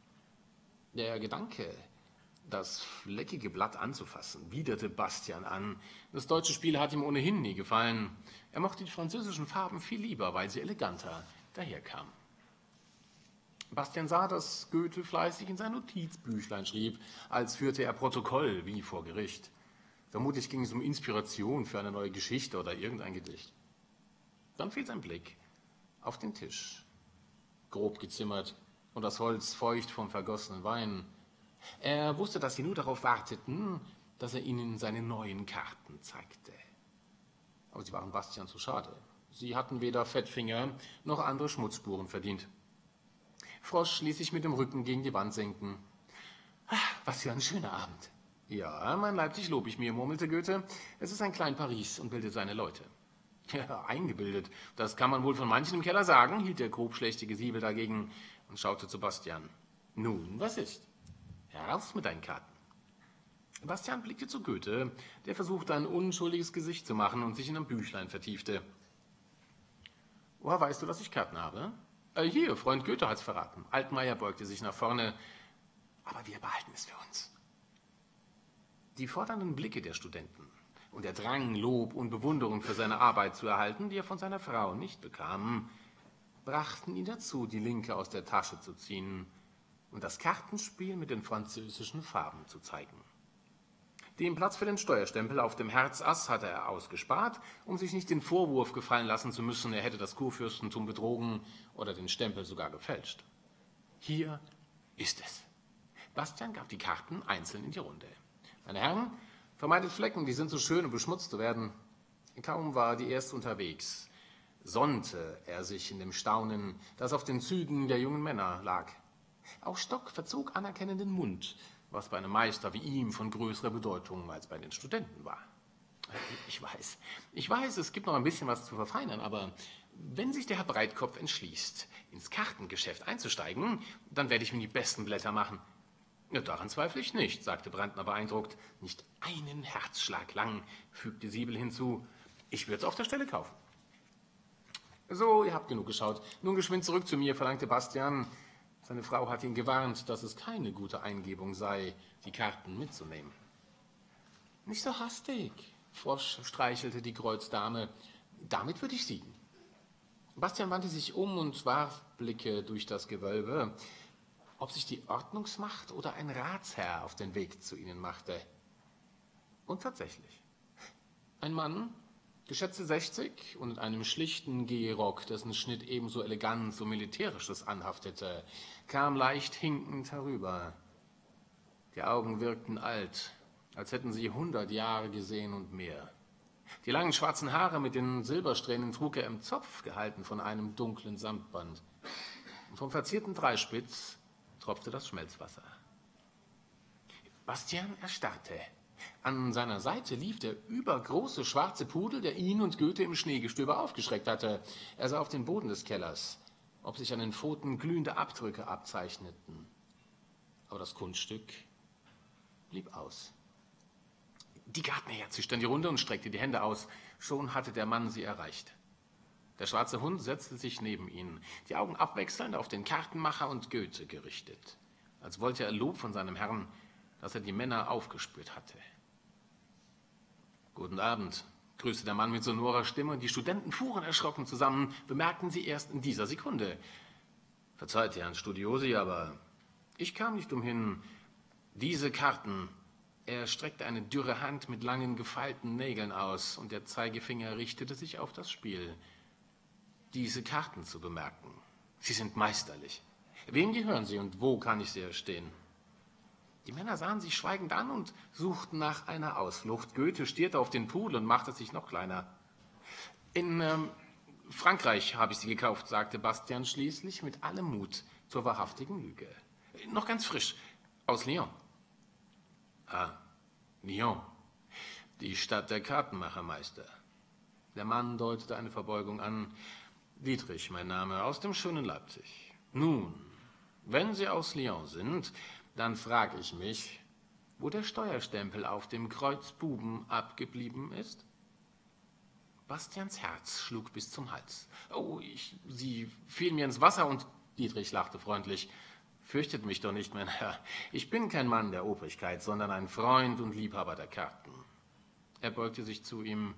Speaker 2: Der Gedanke, das fleckige Blatt anzufassen, widerte Bastian an. Das deutsche Spiel hat ihm ohnehin nie gefallen. Er mochte die französischen Farben viel lieber, weil sie eleganter daherkamen. Bastian sah, dass Goethe fleißig in sein Notizbüchlein schrieb, als führte er Protokoll wie vor Gericht. Vermutlich ging es um Inspiration für eine neue Geschichte oder irgendein Gedicht. Dann fiel sein Blick auf den Tisch, grob gezimmert und das Holz feucht vom vergossenen Wein. Er wusste, dass sie nur darauf warteten, dass er ihnen seine neuen Karten zeigte. Aber sie waren Bastian zu schade. Sie hatten weder Fettfinger noch andere Schmutzspuren verdient. Frosch ließ sich mit dem Rücken gegen die Wand senken. Ach, was für ein schöner Abend. Ja, mein Leipzig lob ich mir, murmelte Goethe. Es ist ein klein Paris und bildet seine Leute. Ja, eingebildet. Das kann man wohl von manchen im Keller sagen, hielt der grobschlächtige Siebel dagegen und schaute zu Bastian. Nun, was ist? Heraus mit deinen Karten. Bastian blickte zu Goethe, der versuchte, ein unschuldiges Gesicht zu machen und sich in ein Büchlein vertiefte. Woher weißt du, dass ich Karten habe? Äh, hier, Freund Goethe hat's verraten. Altmaier beugte sich nach vorne. Aber wir behalten es für uns. Die fordernden Blicke der Studenten und der Drang, Lob und Bewunderung für seine Arbeit zu erhalten, die er von seiner Frau nicht bekam, brachten ihn dazu, die Linke aus der Tasche zu ziehen und das Kartenspiel mit den französischen Farben zu zeigen. Den Platz für den Steuerstempel auf dem Herzass hatte er ausgespart, um sich nicht den Vorwurf gefallen lassen zu müssen, er hätte das Kurfürstentum betrogen oder den Stempel sogar gefälscht. Hier ist es. Bastian gab die Karten einzeln in die Runde. Meine Herren, vermeidet Flecken, die sind so schön, um beschmutzt zu werden. Kaum war die erste unterwegs, sonnte er sich in dem Staunen, das auf den Zügen der jungen Männer lag. Auch Stock verzog anerkennenden Mund, was bei einem Meister wie ihm von größerer Bedeutung als bei den Studenten war. Ich weiß, ich weiß, es gibt noch ein bisschen was zu verfeinern, aber wenn sich der Herr Breitkopf entschließt, ins Kartengeschäft einzusteigen, dann werde ich mir die besten Blätter machen. Ja, daran zweifle ich nicht, sagte Brandner beeindruckt. Nicht einen Herzschlag lang, fügte Siebel hinzu. Ich würde es auf der Stelle kaufen. So, ihr habt genug geschaut. Nun geschwind zurück zu mir, verlangte Bastian. Seine Frau hat ihn gewarnt, dass es keine gute Eingebung sei, die Karten mitzunehmen. Nicht so hastig, Frosch streichelte die Kreuzdame. Damit würde ich siegen. Bastian wandte sich um und warf Blicke durch das Gewölbe, ob sich die Ordnungsmacht oder ein Ratsherr auf den Weg zu ihnen machte. Und tatsächlich. Ein Mann, geschätzte sechzig und in einem schlichten Gehrock, dessen Schnitt ebenso elegant so militärisches anhaftete, kam leicht hinkend herüber. Die Augen wirkten alt, als hätten sie hundert Jahre gesehen und mehr. Die langen schwarzen Haare mit den Silbersträhnen trug er im Zopf, gehalten von einem dunklen Samtband. Und vom verzierten Dreispitz tropfte das Schmelzwasser. Bastian erstarrte. An seiner Seite lief der übergroße schwarze Pudel, der ihn und Goethe im Schneegestöber aufgeschreckt hatte. Er sah auf den Boden des Kellers, ob sich an den Pfoten glühende Abdrücke abzeichneten. Aber das Kunststück blieb aus. Die Gartnerherr zischte in die Runde und streckte die Hände aus. Schon hatte der Mann sie erreicht. Der schwarze Hund setzte sich neben ihn, die Augen abwechselnd auf den Kartenmacher und Goethe gerichtet, als wollte er Lob von seinem Herrn, dass er die Männer aufgespürt hatte. »Guten Abend«, grüßte der Mann mit sonorer Stimme, und die Studenten fuhren erschrocken zusammen, bemerkten sie erst in dieser Sekunde. »Verzeiht, Herrn Studiosi, aber ich kam nicht umhin, diese Karten...« Er streckte eine dürre Hand mit langen, gefeilten Nägeln aus, und der Zeigefinger richtete sich auf das Spiel. »Diese Karten zu bemerken. Sie sind meisterlich. Wem gehören sie und wo kann ich sie erstehen?« Die Männer sahen sich schweigend an und suchten nach einer Ausflucht. Goethe stierte auf den Pudel und machte sich noch kleiner. »In ähm, Frankreich habe ich sie gekauft«, sagte Bastian schließlich mit allem Mut zur wahrhaftigen Lüge. »Noch ganz frisch, aus Lyon.« »Ah, Lyon, die Stadt der Kartenmachermeister.« Der Mann deutete eine Verbeugung an. »Dietrich, mein Name, aus dem schönen Leipzig. Nun, wenn Sie aus Lyon sind, dann frage ich mich, wo der Steuerstempel auf dem Kreuz Buben abgeblieben ist?« Bastians Herz schlug bis zum Hals. »Oh, ich, Sie fielen mir ins Wasser und...« Dietrich lachte freundlich. »Fürchtet mich doch nicht, mein Herr. Ich bin kein Mann der Obrigkeit, sondern ein Freund und Liebhaber der Karten.« Er beugte sich zu ihm.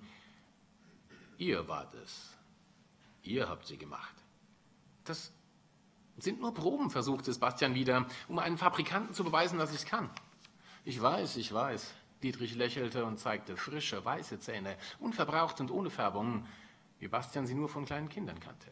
Speaker 2: »Ihr wart es. Ihr habt sie gemacht.« »Das sind nur Proben«, versuchte es Bastian wieder, um einem Fabrikanten zu beweisen, dass ich es kann. »Ich weiß, ich weiß.« Dietrich lächelte und zeigte frische, weiße Zähne, unverbraucht und ohne Färbung, wie Bastian sie nur von kleinen Kindern kannte.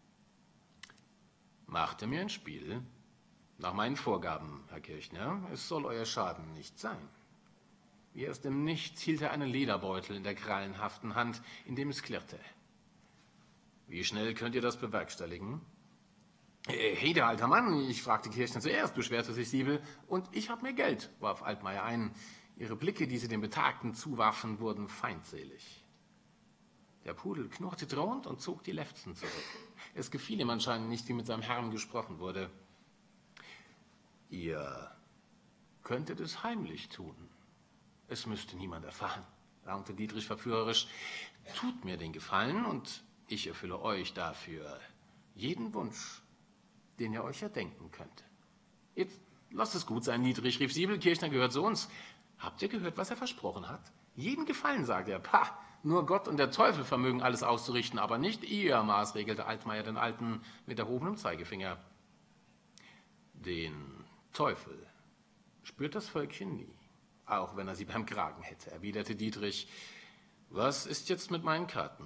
Speaker 2: »Machte mir ein Spiel? Nach meinen Vorgaben, Herr Kirchner, es soll euer Schaden nicht sein.« Wie aus dem Nichts hielt er einen Lederbeutel in der krallenhaften Hand, in dem es klirrte. »Wie schnell könnt ihr das bewerkstelligen?« »Hey, der alter Mann«, ich fragte Kirchner zuerst, beschwerte sich Siebel, »und ich hab mir Geld«, warf Altmaier ein. Ihre Blicke, die sie dem Betagten zuwarfen, wurden feindselig. Der Pudel knurrte drohend und zog die Lefzen zurück. Es gefiel ihm anscheinend nicht, wie mit seinem Herrn gesprochen wurde. »Ihr könntet es heimlich tun. Es müsste niemand erfahren«, raunte Dietrich verführerisch. »Tut mir den Gefallen und ich erfülle euch dafür jeden Wunsch, den ihr euch erdenken könnt.« »Jetzt lasst es gut sein, Dietrich«, rief Siebel, »Kirchner gehört zu uns. Habt ihr gehört, was er versprochen hat? Jeden Gefallen, sagt er. Pah, nur Gott und der Teufel vermögen alles auszurichten, aber nicht ihr«, maßregelte Altmaier den Alten mit erhobenem Zeigefinger. »Den Teufel spürt das Völkchen nie, auch wenn er sie beim Kragen hätte«, erwiderte Dietrich. »Was ist jetzt mit meinen Karten?«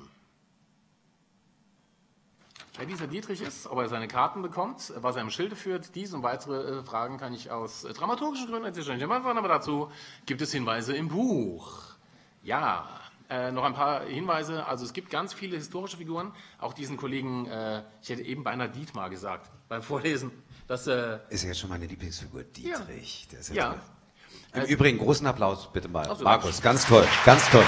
Speaker 2: Wer dieser Dietrich ist, ob er seine Karten bekommt, was er im Schilde führt, dies und weitere äh, Fragen kann ich aus äh, dramaturgischen Gründen erzählen, aber dazu gibt es Hinweise im Buch. Ja, Äh, noch ein paar Hinweise. Also es gibt ganz viele historische Figuren. Auch diesen Kollegen, äh, ich hätte eben beinahe Dietmar gesagt beim Vorlesen. Das äh,
Speaker 1: ist ja jetzt schon meine Lieblingsfigur, Dietrich.
Speaker 2: Ja.
Speaker 1: Der ist ja
Speaker 2: ja.
Speaker 1: toll. Im
Speaker 2: Äh,
Speaker 1: Übrigen, großen Applaus bitte mal.
Speaker 2: Also,
Speaker 1: Markus, ganz toll, ganz toll.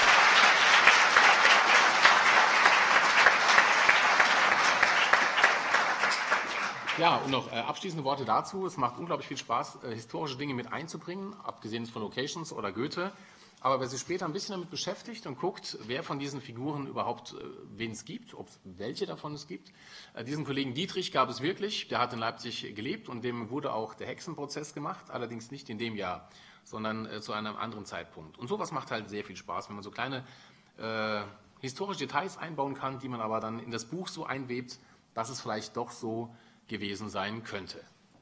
Speaker 2: Ja, und noch äh, abschließende Worte dazu. Es macht unglaublich viel Spaß, äh, historische Dinge mit einzubringen, abgesehen von Locations oder Goethe. Aber wer sich später ein bisschen damit beschäftigt und guckt, wer von diesen Figuren überhaupt, äh, wen es gibt, ob welche davon es gibt. Äh, diesen Kollegen Dietrich gab es wirklich, der hat in Leipzig gelebt und dem wurde auch der Hexenprozess gemacht, allerdings nicht in dem Jahr, sondern äh, zu einem anderen Zeitpunkt. Und sowas macht halt sehr viel Spaß, wenn man so kleine äh, historische Details einbauen kann, die man aber dann in das Buch so einwebt, dass es vielleicht doch so gewesen sein könnte.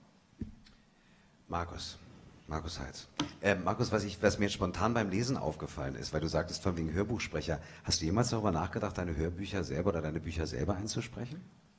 Speaker 1: Markus, Markus Heitz. Äh, Markus, was, ich, was mir spontan beim Lesen aufgefallen ist, weil du sagtest von wegen Hörbuchsprecher, hast du jemals darüber nachgedacht, deine Hörbücher selber oder deine Bücher selber einzusprechen?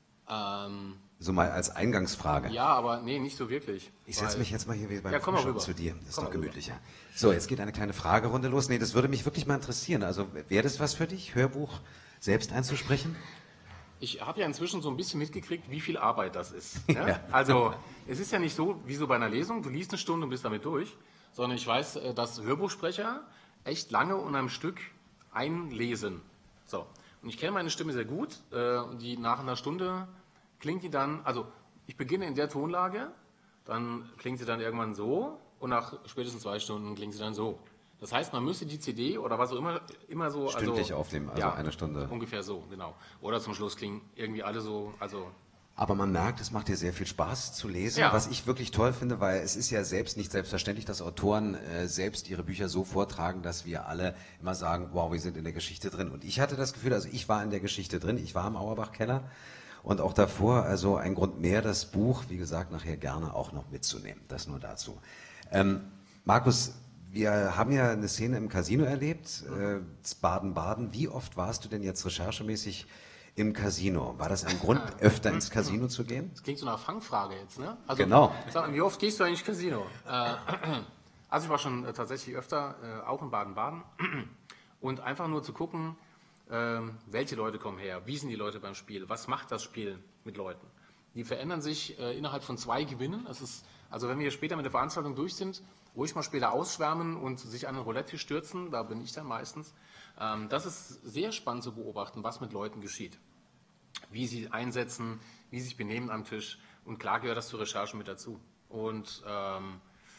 Speaker 2: Ähm,
Speaker 1: so mal als Eingangsfrage.
Speaker 2: Ja, aber nee, nicht so wirklich.
Speaker 1: Ich setze mich jetzt mal hier wie beim
Speaker 2: ja, komm mal
Speaker 1: Frühstück
Speaker 2: rüber.
Speaker 1: zu dir. Das ist
Speaker 2: Komm
Speaker 1: doch
Speaker 2: mal
Speaker 1: gemütlicher. Rüber. So, jetzt geht eine kleine Fragerunde los. Nee, das würde mich wirklich mal interessieren. Also wäre das was für dich, Hörbuch selbst einzusprechen?
Speaker 2: Ich habe ja inzwischen so ein bisschen mitgekriegt, wie viel Arbeit das ist. Ne?
Speaker 1: Ja.
Speaker 2: Also es ist ja nicht so, wie so bei einer Lesung, du liest eine Stunde und bist damit durch, sondern ich weiß, dass Hörbuchsprecher echt lange und am Stück einlesen. So. Und ich kenne meine Stimme sehr gut, und die nach einer Stunde klingt die dann, also ich beginne in der Tonlage, dann klingt sie dann irgendwann so und nach spätestens zwei Stunden klingt sie dann so. Das heißt, man müsste die C D oder was auch immer, immer so...
Speaker 1: Stündlich
Speaker 2: also,
Speaker 1: aufnehmen, also
Speaker 2: ja,
Speaker 1: eine Stunde.
Speaker 2: Ungefähr so, genau. Oder zum Schluss klingen irgendwie alle so, also...
Speaker 1: Aber man merkt, es macht dir sehr viel Spaß zu lesen,
Speaker 2: Ja.
Speaker 1: was ich wirklich toll finde, weil es ist ja selbst nicht selbstverständlich, dass Autoren äh, selbst ihre Bücher so vortragen, dass wir alle immer sagen, wow, wir sind in der Geschichte drin. Und ich hatte das Gefühl, also ich war in der Geschichte drin, ich war im Auerbach-Keller und auch davor, also ein Grund mehr, das Buch, wie gesagt, nachher gerne auch noch mitzunehmen. Das nur dazu. Ähm, Markus, wir haben ja eine Szene im Casino erlebt, äh, Baden-Baden. Wie oft warst du denn jetzt recherchemäßig im Casino? War das ein Grund, öfter ins Casino zu gehen?
Speaker 2: Das klingt so nach Fangfrage jetzt, ne? Also,
Speaker 1: Genau.
Speaker 2: Sag mal, wie oft gehst du eigentlich ins Casino? Äh, also ich war schon äh, tatsächlich öfter, äh, auch in Baden-Baden. Und einfach nur zu gucken, äh, welche Leute kommen her, wie sind die Leute beim Spiel, was macht das Spiel mit Leuten? Die verändern sich äh, innerhalb von zwei Gewinnen. Das ist, also wenn wir später mit der Veranstaltung durch sind, ruhig mal später ausschwärmen und sich an den Roulette stürzen, da bin ich dann meistens. Ähm, das ist sehr spannend zu beobachten, was mit Leuten geschieht. Wie sie einsetzen, wie sie sich benehmen am Tisch. Und klar gehört das zur Recherche mit dazu. Und ähm,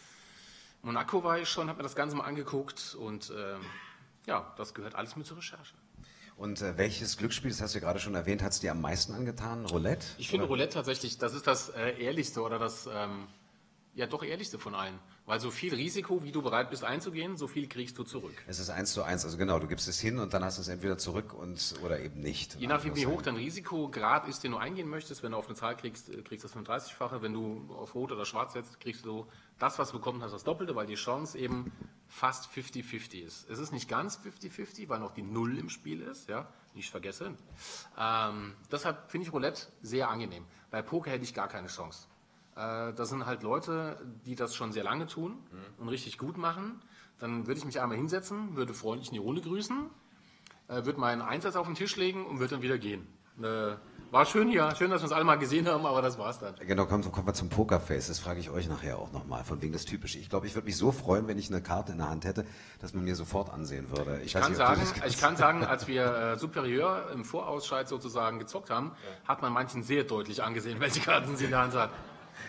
Speaker 2: Monaco war ich schon, habe mir das Ganze mal angeguckt und ähm, ja, das gehört alles mit zur Recherche.
Speaker 1: Und äh, welches Glücksspiel, das hast du ja gerade schon erwähnt, hat es dir am meisten angetan? Roulette?
Speaker 2: Ich finde
Speaker 1: Oder?
Speaker 2: Roulette tatsächlich, das ist das äh, ehrlichste oder das, ähm, ja doch ehrlichste von allen. Weil so viel Risiko, wie du bereit bist einzugehen, so viel kriegst du zurück.
Speaker 1: Es ist eins zu eins, also genau, du gibst es hin und dann hast du es entweder zurück und oder eben nicht.
Speaker 2: Je nachdem, wie hoch dein Risikograd ist, den du eingehen möchtest, wenn du auf eine Zahl kriegst, kriegst du das fünfunddreißig-fache, wenn du auf Rot oder Schwarz setzt, kriegst du das, was du bekommen hast, das Doppelte, weil die Chance eben fast fünfzig fünfzig ist. Es ist nicht ganz fünfzig fünfzig, weil noch die Null im Spiel ist, ja, nicht vergessen. Ähm, deshalb finde ich Roulette sehr angenehm. Bei Poker hätte ich gar keine Chance. Äh, das sind halt Leute, die das schon sehr lange tun mhm. und richtig gut machen. Dann würde ich mich einmal hinsetzen, würde freundlich in die Runde grüßen, äh, würde meinen Einsatz auf den Tisch legen und würde dann wieder gehen. Äh, war schön hier, schön, dass wir uns alle mal gesehen haben, aber das war's dann.
Speaker 1: Genau, kommen, kommen wir zum Pokerface, das frage ich euch nachher auch nochmal, von wegen das Typische. Ich glaube, ich würde mich so freuen, wenn ich eine Karte in der Hand hätte, dass man mir sofort ansehen würde. Ich,
Speaker 2: Ich,
Speaker 1: weiß
Speaker 2: kann,
Speaker 1: nicht, ob du
Speaker 2: sagen,
Speaker 1: das
Speaker 2: ich kann sagen, als wir äh, Superieur im Vorausscheid sozusagen gezockt haben, ja. hat man manchen sehr deutlich angesehen, welche Karten sie in der Hand hat.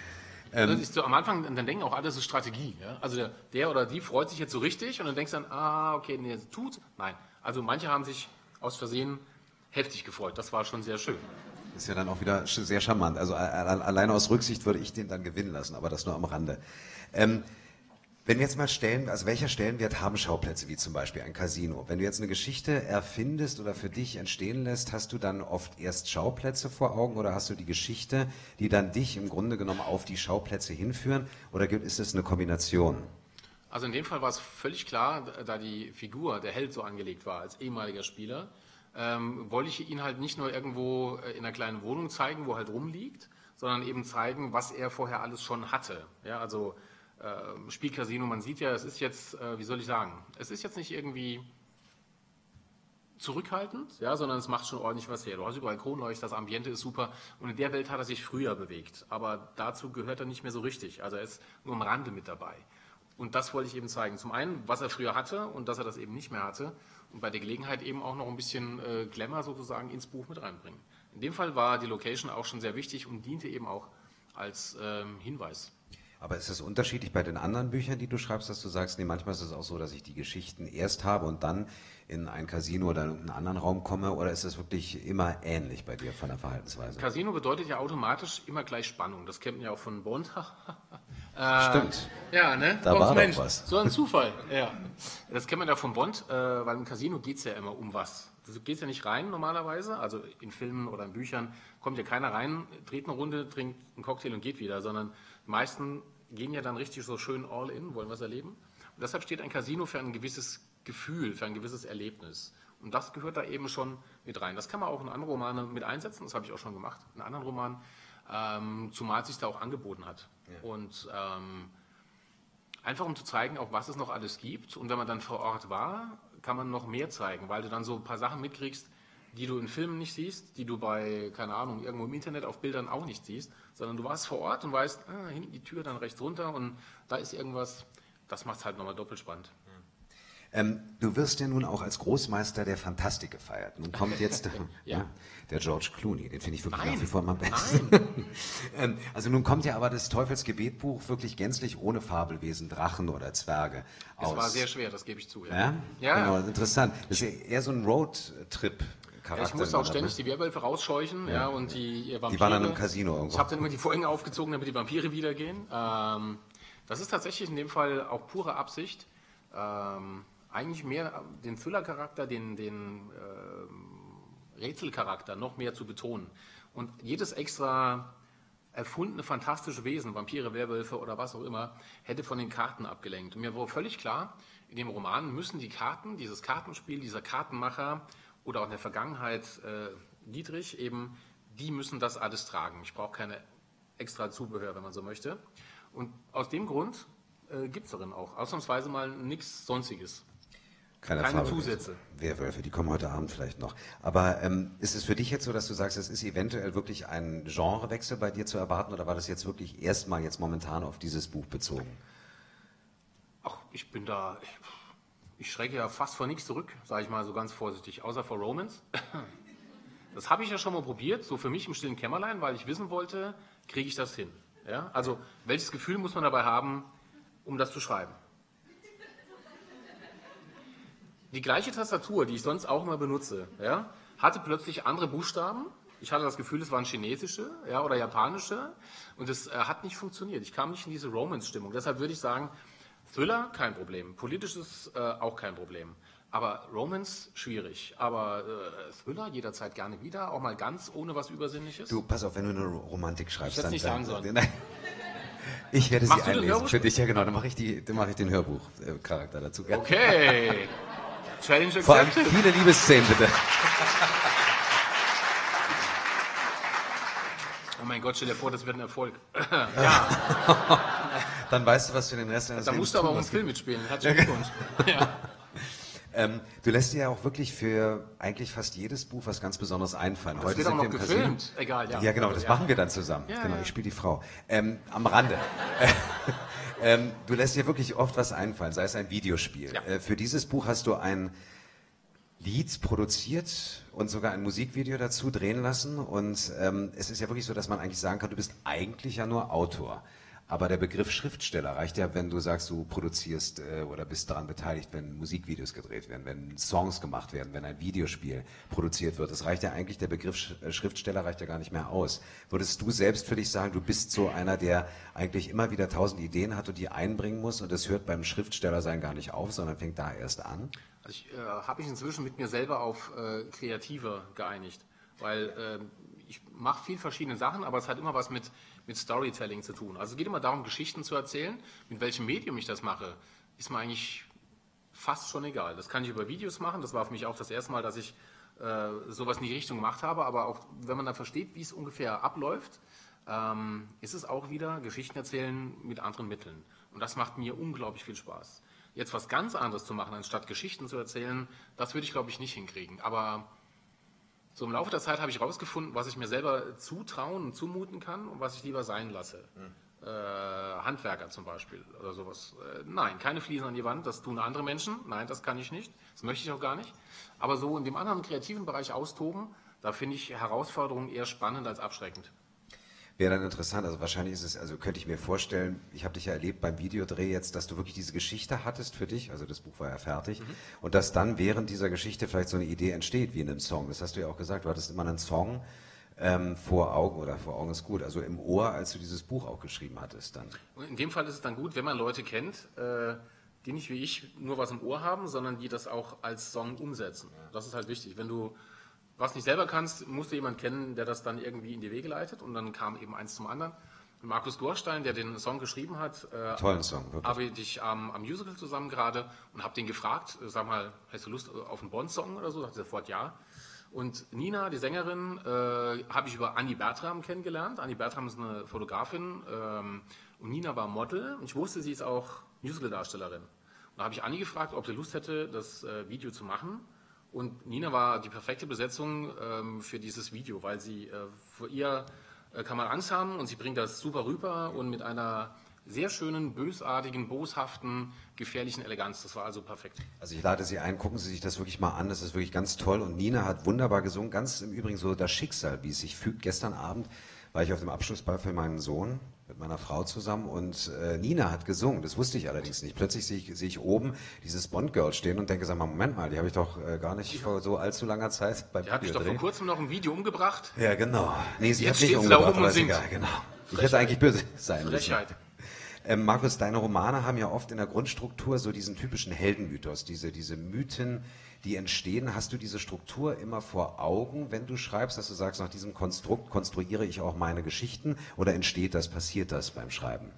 Speaker 2: Ähm, das ist so, am Anfang, dann denken auch alle, das ist Strategie. Ja? Also der, der oder die freut sich jetzt so richtig und dann denkst du dann, ah, okay, nee, das tut. Nein, also manche haben sich aus Versehen heftig gefreut. Das war schon sehr schön.
Speaker 1: Das ist ja dann auch wieder sehr charmant. Also alleine aus Rücksicht würde ich den dann gewinnen lassen, aber das nur am Rande. Ähm, wenn wir jetzt mal stellen, also welcher Stellenwert haben Schauplätze, wie zum Beispiel ein Casino? Wenn du jetzt eine Geschichte erfindest oder für dich entstehen lässt, hast du dann oft erst Schauplätze vor Augen oder hast du die Geschichte, die dann dich im Grunde genommen auf die Schauplätze hinführen oder ist es eine Kombination?
Speaker 2: Also in dem Fall war es völlig klar, da die Figur, der Held so angelegt war als ehemaliger Spieler, ähm, wollte ich ihn halt nicht nur irgendwo in einer kleinen Wohnung zeigen, wo er halt rumliegt, sondern eben zeigen, was er vorher alles schon hatte. Ja, also äh, Spielcasino, man sieht ja, es ist jetzt, äh, wie soll ich sagen, es ist jetzt nicht irgendwie zurückhaltend, ja, sondern es macht schon ordentlich was her. Du hast überall Kronleuchter, das Ambiente ist super und in der Welt hat er sich früher bewegt, aber dazu gehört er nicht mehr so richtig. Also er ist nur am Rande mit dabei. Und das wollte ich eben zeigen. Zum einen, was er früher hatte und dass er das eben nicht mehr hatte und bei der Gelegenheit eben auch noch ein bisschen äh, Glamour sozusagen ins Buch mit reinbringen. In dem Fall war die Location auch schon sehr wichtig und diente eben auch als ähm, Hinweis.
Speaker 1: Aber ist es unterschiedlich bei den anderen Büchern, die du schreibst, dass du sagst, nee, manchmal ist es auch so, dass ich die Geschichten erst habe und dann in ein Casino oder in einen anderen Raum komme, oder ist es wirklich immer ähnlich bei dir von der Verhaltensweise?
Speaker 2: Casino bedeutet ja automatisch immer gleich Spannung. Das kennt man ja auch von Bond. äh,
Speaker 1: Stimmt.
Speaker 2: Ja, ne?
Speaker 1: Da
Speaker 2: Och,
Speaker 1: war
Speaker 2: Mensch,
Speaker 1: doch was.
Speaker 2: so ein Zufall. Ja. Das kennt man ja von Bond, äh, weil im Casino geht es ja immer um was. Du gehst ja nicht rein normalerweise, also in Filmen oder in Büchern kommt ja keiner rein, dreht eine Runde, trinkt einen Cocktail und geht wieder, sondern die meisten gehen ja dann richtig so schön all in, wollen was erleben. Und deshalb steht ein Casino für ein gewisses Gefühl, für ein gewisses Erlebnis. Und das gehört da eben schon mit rein. Das kann man auch in andere Romane mit einsetzen, das habe ich auch schon gemacht, in anderen Romanen, ähm, zumal es sich da auch angeboten hat. Ja. Und ähm, einfach um zu zeigen, auch was es noch alles gibt. Und wenn man dann vor Ort war, kann man noch mehr zeigen, weil du dann so ein paar Sachen mitkriegst, die du in Filmen nicht siehst, die du bei, keine Ahnung, irgendwo im Internet auf Bildern auch nicht siehst, sondern du warst vor Ort und weißt, ah, hinten die Tür, dann rechts runter und da ist irgendwas, das macht es halt nochmal doppelt spannend.
Speaker 1: Ähm, du wirst ja nun auch als Großmeister der Fantastik gefeiert. Nun kommt jetzt
Speaker 2: ja.
Speaker 1: ja, der George Clooney, den finde ich wirklich
Speaker 2: Nein.
Speaker 1: nach wie vor am besten. ähm, also nun kommt ja aber das Teufelsgebetbuch wirklich gänzlich ohne Fabelwesen, Drachen oder Zwerge aus.
Speaker 2: Es war sehr schwer, das gebe ich zu.
Speaker 1: Ja,
Speaker 2: ja,
Speaker 1: ja genau,
Speaker 2: ja.
Speaker 1: Interessant. Das ist ja eher so ein Roadtrip.
Speaker 2: Ja, ich musste auch ständig die Werwölfe rausscheuchen, ja, ja und die Vampire.
Speaker 1: Die waren dann im Casino irgendwo.
Speaker 2: Ich habe dann immer die Vorhänge aufgezogen, damit die Vampire wieder gehen. Ähm, das ist tatsächlich in dem Fall auch pure Absicht. Ähm, eigentlich mehr den Thriller-Charakter, den, den äh, Rätselcharakter noch mehr zu betonen. Und jedes extra erfundene fantastische Wesen, Vampire, Werwölfe oder was auch immer, hätte von den Karten abgelenkt. Und mir war völlig klar, in dem Roman müssen die Karten, dieses Kartenspiel, dieser Kartenmacher oder auch in der Vergangenheit äh, Dietrich eben, die müssen das alles tragen. Ich brauche keine extra Zubehör, wenn man so möchte. Und aus dem Grund äh, gibt es darin auch ausnahmsweise mal nichts Sonstiges.
Speaker 1: Keine,
Speaker 2: Keine
Speaker 1: Farbe.
Speaker 2: Zusätze.
Speaker 1: Werwölfe, die kommen heute Abend vielleicht noch. Aber ähm, ist es für dich jetzt so, dass du sagst, es ist eventuell wirklich ein Genrewechsel bei dir zu erwarten, oder war das jetzt wirklich erstmal jetzt momentan auf dieses Buch bezogen?
Speaker 2: Ach, ich bin da, ich, ich schrecke ja fast vor nichts zurück, sage ich mal so ganz vorsichtig, außer vor Romance. Das habe ich ja schon mal probiert, so für mich im stillen Kämmerlein, weil ich wissen wollte, kriege ich das hin. Ja? Also welches Gefühl muss man dabei haben, um das zu schreiben? Die gleiche Tastatur, die ich sonst auch immer benutze, ja, hatte plötzlich andere Buchstaben. Ich hatte das Gefühl, es waren chinesische, ja, oder japanische, und es äh, hat nicht funktioniert. Ich kam nicht in diese Romance-Stimmung. Deshalb würde ich sagen, Thriller, kein Problem. Politisches, äh, auch kein Problem. Aber Romance, schwierig. Aber äh, Thriller, jederzeit gerne wieder, auch mal ganz ohne was Übersinnliches.
Speaker 1: Du, pass auf, wenn du eine Romantik schreibst,
Speaker 2: Ich hätte es nicht
Speaker 1: dann,
Speaker 2: sagen sollen.
Speaker 1: Nein. Ich werde
Speaker 2: Machst
Speaker 1: sie
Speaker 2: du den
Speaker 1: einlesen
Speaker 2: Hörbuch?
Speaker 1: für dich, ja genau, dann mache ich, die, dann mache ich den Hörbuchcharakter dazu. Ja.
Speaker 2: Okay. Challenge
Speaker 1: Vor allem
Speaker 2: accepted.
Speaker 1: viele Liebesszenen, bitte.
Speaker 2: Oh mein Gott, stell dir vor, das wird ein Erfolg. Ja,
Speaker 1: Dann weißt du, was für den Rest deines
Speaker 2: da
Speaker 1: Lebens
Speaker 2: musst du aber
Speaker 1: tun
Speaker 2: auch einen
Speaker 1: musst.
Speaker 2: Film mitspielen. Herzlichen Glückwunsch. Ja.
Speaker 1: Ähm, du lässt dir ja auch wirklich für eigentlich fast jedes Buch was ganz Besonderes einfallen.
Speaker 2: Das wird auch
Speaker 1: sind
Speaker 2: noch
Speaker 1: wir im Casino.
Speaker 2: gefilmt. Egal, ja.
Speaker 1: Ja, genau, das
Speaker 2: Ja.
Speaker 1: machen wir dann zusammen.
Speaker 2: Ja,
Speaker 1: genau,
Speaker 2: ja.
Speaker 1: ich spiele die Frau. Ähm, am Rande. ähm, du lässt dir wirklich oft was einfallen, sei es ein Videospiel.
Speaker 2: Ja.
Speaker 1: Äh, für dieses Buch hast du ein Lied produziert und sogar ein Musikvideo dazu drehen lassen. Und ähm, es ist ja wirklich so, dass man eigentlich sagen kann, du bist eigentlich ja nur Autor. Aber der Begriff Schriftsteller reicht ja, wenn du sagst, du produzierst äh, oder bist daran beteiligt, wenn Musikvideos gedreht werden, wenn Songs gemacht werden, wenn ein Videospiel produziert wird. Es reicht ja eigentlich, der Begriff Sch äh, Schriftsteller reicht ja gar nicht mehr aus. Würdest du selbst für dich sagen, du bist so einer, der eigentlich immer wieder tausend Ideen hat und die einbringen muss, und das hört beim Schriftstellersein gar nicht auf, sondern fängt da erst an?
Speaker 2: Also ich äh, habe mich inzwischen mit mir selber auf äh, Kreative geeinigt, weil äh, ich mache viel verschiedene Sachen, aber es hat immer was mit, mit Storytelling zu tun. Also es geht immer darum, Geschichten zu erzählen. Mit welchem Medium ich das mache, ist mir eigentlich fast schon egal. Das kann ich über Videos machen. Das war für mich auch das erste Mal, dass ich äh, sowas in die Richtung gemacht habe. Aber auch wenn man dann versteht, wie es ungefähr abläuft, ähm, ist es auch wieder Geschichten erzählen mit anderen Mitteln. Und das macht mir unglaublich viel Spaß. jetzt was ganz anderes zu machen, anstatt Geschichten zu erzählen, das würde ich, glaube ich, nicht hinkriegen. Aber so im Laufe der Zeit habe ich herausgefunden, was ich mir selber zutrauen und zumuten kann und was ich lieber sein lasse. Mhm. Äh, Handwerker zum Beispiel oder sowas. Äh, nein, keine Fliesen an die Wand, das tun andere Menschen. Nein, das kann ich nicht. Das möchte ich auch gar nicht. Aber so in dem anderen kreativen Bereich austoben, da finde ich Herausforderungen eher spannend als abschreckend.
Speaker 1: Wäre dann interessant, also wahrscheinlich ist es, also könnte ich mir vorstellen, ich habe dich ja erlebt beim Videodreh jetzt, dass du wirklich diese Geschichte hattest für dich, also das Buch war ja fertig, mhm. und dass dann während dieser Geschichte vielleicht so eine Idee entsteht, wie in einem Song. Das hast du ja auch gesagt, du hattest immer einen Song ähm, vor Augen, oder vor Augen ist gut, also im Ohr, als du dieses Buch auch geschrieben hattest dann.
Speaker 2: In dem Fall ist es dann gut, wenn man Leute kennt, äh, die nicht wie ich nur was im Ohr haben, sondern die das auch als Song umsetzen. Das ist halt wichtig. Wenn du was nicht selber kannst, musst du jemanden kennen, der das dann irgendwie in die Wege leitet, und dann kam eben eins zum anderen. Und Markus Gorstein, der den Song geschrieben hat, äh,
Speaker 1: tollen Song, wirklich.
Speaker 2: Habe ich am, am Musical zusammen gerade und habe den gefragt, äh, sag mal, hast du Lust auf einen Bond-Song oder so? Da hat er sofort ja. Und Nina, die Sängerin, äh, habe ich über Annie Bertram kennengelernt. Annie Bertram ist eine Fotografin ähm, und Nina war Model. Und ich wusste, sie ist auch Musical-Darstellerin. Und da habe ich Annie gefragt, ob sie Lust hätte, das äh, Video zu machen. Und Nina war die perfekte Besetzung ähm, für dieses Video, weil sie äh, vor ihr äh, kann man Angst haben und sie bringt das super rüber und mit einer sehr schönen, bösartigen, boshaften, gefährlichen Eleganz. Das war also perfekt.
Speaker 1: Also ich lade Sie ein, gucken Sie sich das wirklich mal an, das ist wirklich ganz toll. Und Nina hat wunderbar gesungen, ganz im Übrigen so das Schicksal, wie es sich fügt. Gestern Abend war ich auf dem Abschlussball für meinen Sohn mit meiner Frau zusammen und äh, Nina hat gesungen, das wusste ich allerdings nicht. Plötzlich sehe ich, sehe ich oben dieses Bond-Girl stehen und denke, sag mal, Moment mal, die habe ich doch äh, gar nicht vor so allzu langer Zeit beim
Speaker 2: Die hat mich doch vor kurzem noch ein Video umgebracht.
Speaker 1: Ja, genau. Nee, sie
Speaker 2: Jetzt
Speaker 1: hat nicht
Speaker 2: umgebracht,
Speaker 1: umgebracht,
Speaker 2: da oben
Speaker 1: aber ist
Speaker 2: und
Speaker 1: egal, genau. Ich hätte eigentlich böse sein müssen.
Speaker 2: Frechheit.
Speaker 1: Ähm, Markus, deine Romane haben ja oft in der Grundstruktur so diesen typischen Heldenmythos, diese, diese Mythen, die entstehen. Hast du diese Struktur immer vor Augen, wenn du schreibst, dass du sagst, nach diesem Konstrukt konstruiere ich auch meine Geschichten, oder entsteht das, passiert das beim Schreiben?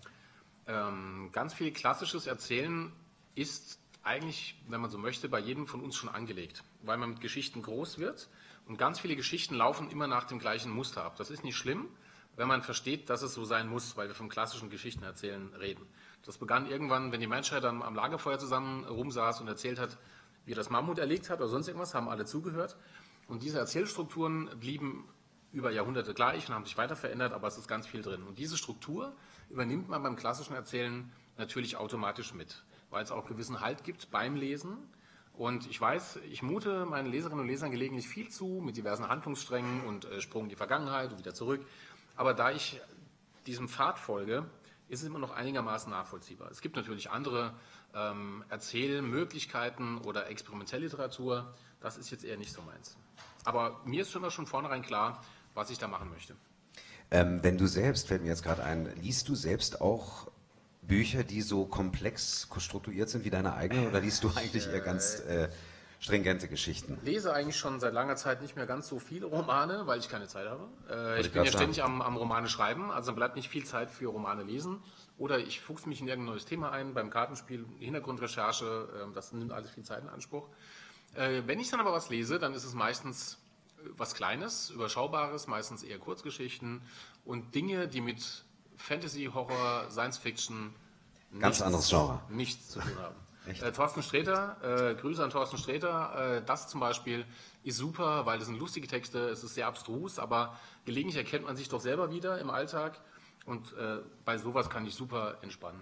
Speaker 2: Ähm, ganz viel klassisches Erzählen ist eigentlich, wenn man so möchte, bei jedem von uns schon angelegt, weil man mit Geschichten groß wird und ganz viele Geschichten laufen immer nach dem gleichen Muster ab. Das ist nicht schlimm, wenn man versteht, dass es so sein muss, weil wir vom klassischen Geschichtenerzählen reden. Das begann irgendwann, wenn die Menschheit dann am Lagerfeuer zusammen rumsaß und erzählt hat, wie das Mammut erlegt hat oder sonst irgendwas, haben alle zugehört. Und diese Erzählstrukturen blieben über Jahrhunderte gleich und haben sich weiter verändert, aber es ist ganz viel drin. Und diese Struktur übernimmt man beim klassischen Erzählen natürlich automatisch mit, weil es auch gewissen Halt gibt beim Lesen. Und ich weiß, ich mute meinen Leserinnen und Lesern gelegentlich viel zu mit diversen Handlungssträngen und äh, Sprung in die Vergangenheit und wieder zurück. Aber da ich diesem Pfad folge, ist es immer noch einigermaßen nachvollziehbar. Es gibt natürlich andere ähm, Erzählmöglichkeiten oder Experimentelliteratur. Das ist jetzt eher nicht so meins. Aber mir ist schon mal von vornherein klar, was ich da machen möchte.
Speaker 1: Ähm, wenn du selbst, fällt mir jetzt gerade ein, liest du selbst auch Bücher, die so komplex strukturiert sind wie deine eigenen, oder liest du eigentlich eher ganz äh, stringente Geschichten?
Speaker 2: Ich lese eigentlich schon seit langer Zeit nicht mehr ganz so viele Romane, weil ich keine Zeit habe. Äh, ich,
Speaker 1: ich
Speaker 2: bin ja
Speaker 1: sagen.
Speaker 2: ständig am, am Romane schreiben, also bleibt nicht viel Zeit für Romane lesen. Oder ich fuchse mich in irgendein neues Thema ein, beim Kartenspiel, Hintergrundrecherche, äh, das nimmt alles viel Zeit in Anspruch. Äh, wenn ich dann aber was lese, dann ist es meistens was Kleines, Überschaubares, meistens eher Kurzgeschichten und Dinge, die mit Fantasy, Horror, Science Fiction
Speaker 1: ganz
Speaker 2: nichts,
Speaker 1: anderes Genre.
Speaker 2: nichts zu tun haben. Äh, Thorsten Sträter, äh, Grüße an Thorsten Sträter, äh, das zum Beispiel ist super, weil das sind lustige Texte, es ist sehr abstrus, aber gelegentlich erkennt man sich doch selber wieder im Alltag und äh, bei sowas kann ich super entspannen.